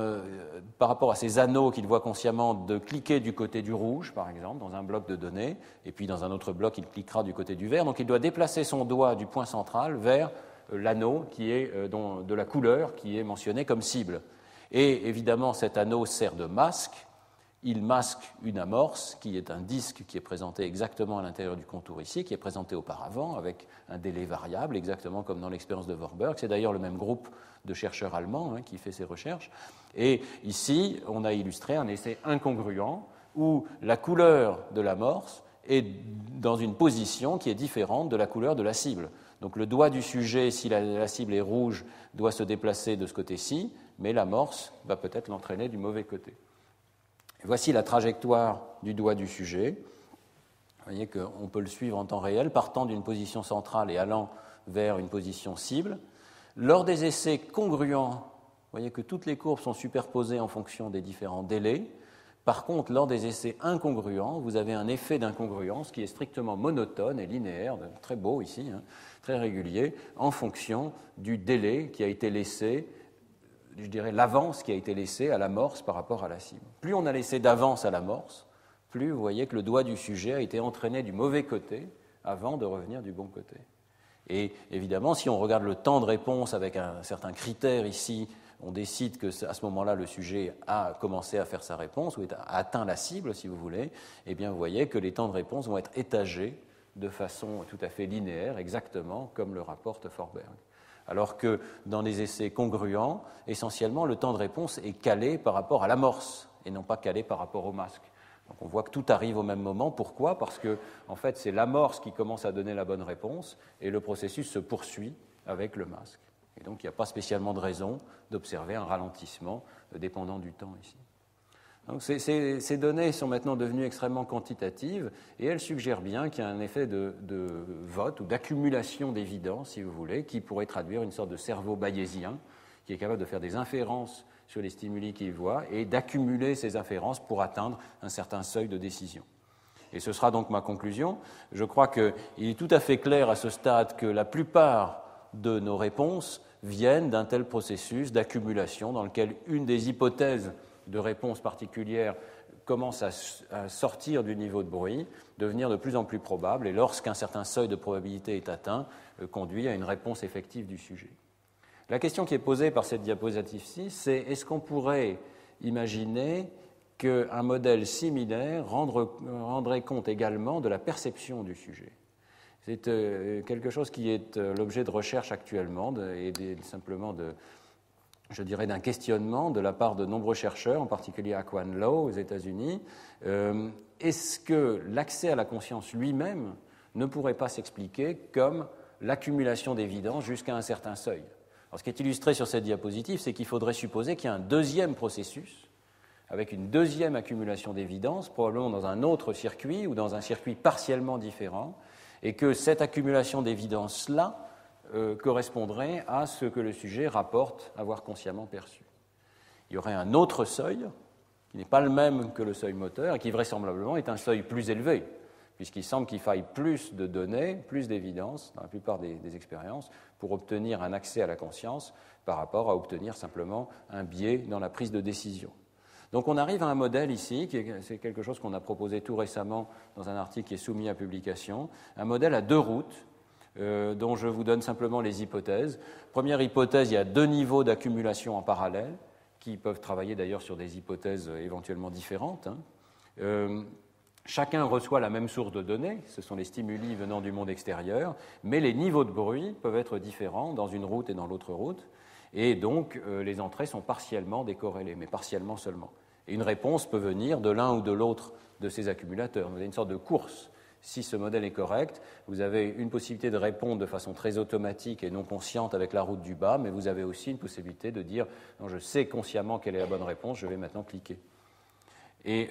par rapport à ses anneaux qu'il voit consciemment, de cliquer du côté du rouge, par exemple, dans un bloc de données, et puis dans un autre bloc, il cliquera du côté du vert. Donc il doit déplacer son doigt du point central vers l'anneau qui est de la couleur qui est mentionné comme cible. Et évidemment, cet anneau sert de masque. Il masque une amorce qui est un disque qui est présenté exactement à l'intérieur du contour ici, qui est présenté auparavant avec un délai variable, exactement comme dans l'expérience de Vorberg. C'est d'ailleurs le même groupe de chercheurs allemands qui fait ces recherches. Et ici, on a illustré un essai incongruent où la couleur de l'amorce est dans une position qui est différente de la couleur de la cible. Donc le doigt du sujet, si la cible est rouge, doit se déplacer de ce côté-ci, mais l'amorce va peut-être l'entraîner du mauvais côté. Voici la trajectoire du doigt du sujet. Vous voyez qu'on peut le suivre en temps réel, partant d'une position centrale et allant vers une position cible. Lors des essais congruents, vous voyez que toutes les courbes sont superposées en fonction des différents délais. Par contre, lors des essais incongruents, vous avez un effet d'incongruence qui est strictement monotone et linéaire, très beau ici, très régulier, en fonction du délai qui a été laissé, je dirais l'avance qui a été laissée à l'amorce par rapport à la cible. Plus on a laissé d'avance à l'amorce, plus vous voyez que le doigt du sujet a été entraîné du mauvais côté avant de revenir du bon côté. Et évidemment, si on regarde le temps de réponse avec un certain critère ici, on décide qu'à ce moment-là, le sujet a commencé à faire sa réponse ou a atteint la cible, si vous voulez, eh bien vous voyez que les temps de réponse vont être étagés de façon tout à fait linéaire, exactement comme le rapporte Vorberg. Alors que dans les essais congruents, essentiellement, le temps de réponse est calé par rapport à l'amorce et non pas calé par rapport au masque. Donc on voit que tout arrive au même moment. Pourquoi ? Parce que en fait, c'est l'amorce qui commence à donner la bonne réponse et le processus se poursuit avec le masque. Et donc il n'y a pas spécialement de raison d'observer un ralentissement dépendant du temps ici. Donc ces données sont maintenant devenues extrêmement quantitatives et elles suggèrent bien qu'il y a un effet de vote ou d'accumulation d'évidence, si vous voulez, qui pourrait traduire une sorte de cerveau bayésien qui est capable de faire des inférences sur les stimuli qu'il voit et d'accumuler ces inférences pour atteindre un certain seuil de décision. Et ce sera donc ma conclusion. Je crois qu'il est tout à fait clair à ce stade que la plupart de nos réponses viennent d'un tel processus d'accumulation dans lequel une des hypothèses de réponse particulière commence à sortir du niveau de bruit, devenir de plus en plus probable, et lorsqu'un certain seuil de probabilité est atteint, conduit à une réponse effective du sujet. La question qui est posée par cette diapositive-ci, c'est est-ce qu'on pourrait imaginer qu'un modèle similaire rendrait compte également de la perception du sujet? C'est quelque chose qui est l'objet de recherche actuellement et simplement je dirais d'un questionnement de la part de nombreux chercheurs, en particulier Aquan Low aux États-Unis. Est-ce que l'accès à la conscience lui-même ne pourrait pas s'expliquer comme l'accumulation d'évidence jusqu'à un certain seuil? Alors, ce qui est illustré sur cette diapositive, c'est qu'il faudrait supposer qu'il y a un deuxième processus, avec une deuxième accumulation d'évidence, probablement dans un autre circuit ou dans un circuit partiellement différent, et que cette accumulation d'évidence-là correspondrait à ce que le sujet rapporte avoir consciemment perçu. Il y aurait un autre seuil, qui n'est pas le même que le seuil moteur, et qui vraisemblablement est un seuil plus élevé, puisqu'il semble qu'il faille plus de données, plus d'évidence, dans la plupart des expériences, pour obtenir un accès à la conscience par rapport à obtenir simplement un biais dans la prise de décision. Donc on arrive à un modèle ici, c'est quelque chose qu'on a proposé tout récemment dans un article qui est soumis à publication, un modèle à deux routes, dont je vous donne simplement les hypothèses. Première hypothèse, il y a deux niveaux d'accumulation en parallèle, qui peuvent travailler d'ailleurs sur des hypothèses éventuellement différentes. Chacun reçoit la même source de données, ce sont les stimuli venant du monde extérieur, mais les niveaux de bruit peuvent être différents dans une route et dans l'autre route, et donc les entrées sont partiellement décorrélées, mais partiellement seulement. Et une réponse peut venir de l'un ou de l'autre de ces accumulateurs. Vous avez une sorte de course. Si ce modèle est correct, vous avez une possibilité de répondre de façon très automatique et non consciente avec la route du bas, mais vous avez aussi une possibilité de dire « non, je sais consciemment quelle est la bonne réponse, je vais maintenant cliquer ». Et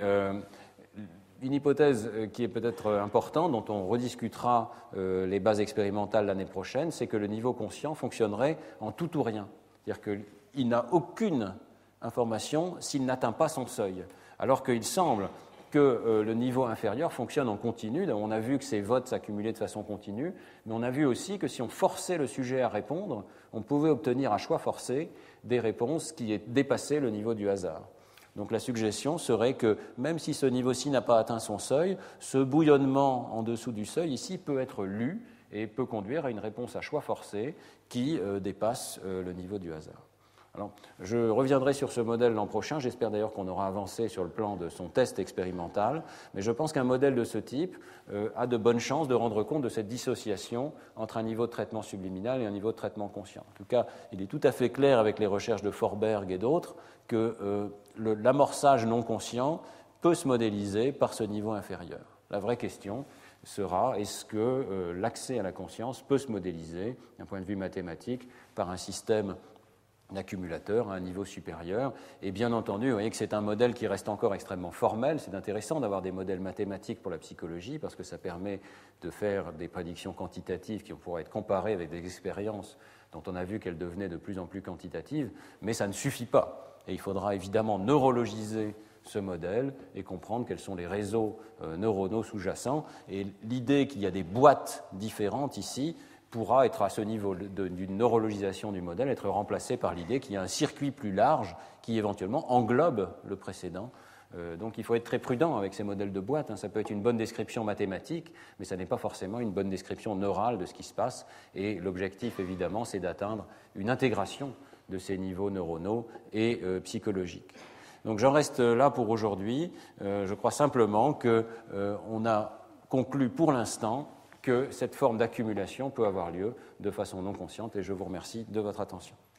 une hypothèse qui est peut-être importante, dont on rediscutera les bases expérimentales l'année prochaine, c'est que le niveau conscient fonctionnerait en tout ou rien. C'est-à-dire qu'il n'a aucune information s'il n'atteint pas son seuil, alors qu'il semble que le niveau inférieur fonctionne en continu. On a vu que ces votes s'accumulaient de façon continue, mais on a vu aussi que si on forçait le sujet à répondre, on pouvait obtenir à choix forcé des réponses qui dépassaient le niveau du hasard. Donc la suggestion serait que même si ce niveau-ci n'a pas atteint son seuil, ce bouillonnement en dessous du seuil ici peut être lu et peut conduire à une réponse à choix forcé qui dépasse le niveau du hasard. Alors, je reviendrai sur ce modèle l'an prochain, j'espère d'ailleurs qu'on aura avancé sur le plan de son test expérimental, mais je pense qu'un modèle de ce type a de bonnes chances de rendre compte de cette dissociation entre un niveau de traitement subliminal et un niveau de traitement conscient. En tout cas, il est tout à fait clair avec les recherches de Forberg et d'autres que l'amorçage non conscient peut se modéliser par ce niveau inférieur. La vraie question sera, est-ce que l'accès à la conscience peut se modéliser, d'un point de vue mathématique, par un système d'accumulateurs à un niveau supérieur. Et bien entendu, vous voyez que c'est un modèle qui reste encore extrêmement formel. C'est intéressant d'avoir des modèles mathématiques pour la psychologie parce que ça permet de faire des prédictions quantitatives qui pourraient être comparées avec des expériences dont on a vu qu'elles devenaient de plus en plus quantitatives, mais ça ne suffit pas. Et il faudra évidemment neurologiser ce modèle et comprendre quels sont les réseaux neuronaux sous-jacents. Et l'idée qu'il y a des boîtes différentes ici pourra être à ce niveau d'une neurologisation du modèle, être remplacée par l'idée qu'il y a un circuit plus large qui éventuellement englobe le précédent. Donc il faut être très prudent avec ces modèles de boîte. Ça peut être une bonne description mathématique, mais ça n'est pas forcément une bonne description neurale de ce qui se passe. Et l'objectif, évidemment, c'est d'atteindre une intégration de ces niveaux neuronaux et psychologiques. Donc j'en reste là pour aujourd'hui. Je crois simplement qu'on a conclu pour l'instant que cette forme d'accumulation peut avoir lieu de façon non consciente et je vous remercie de votre attention.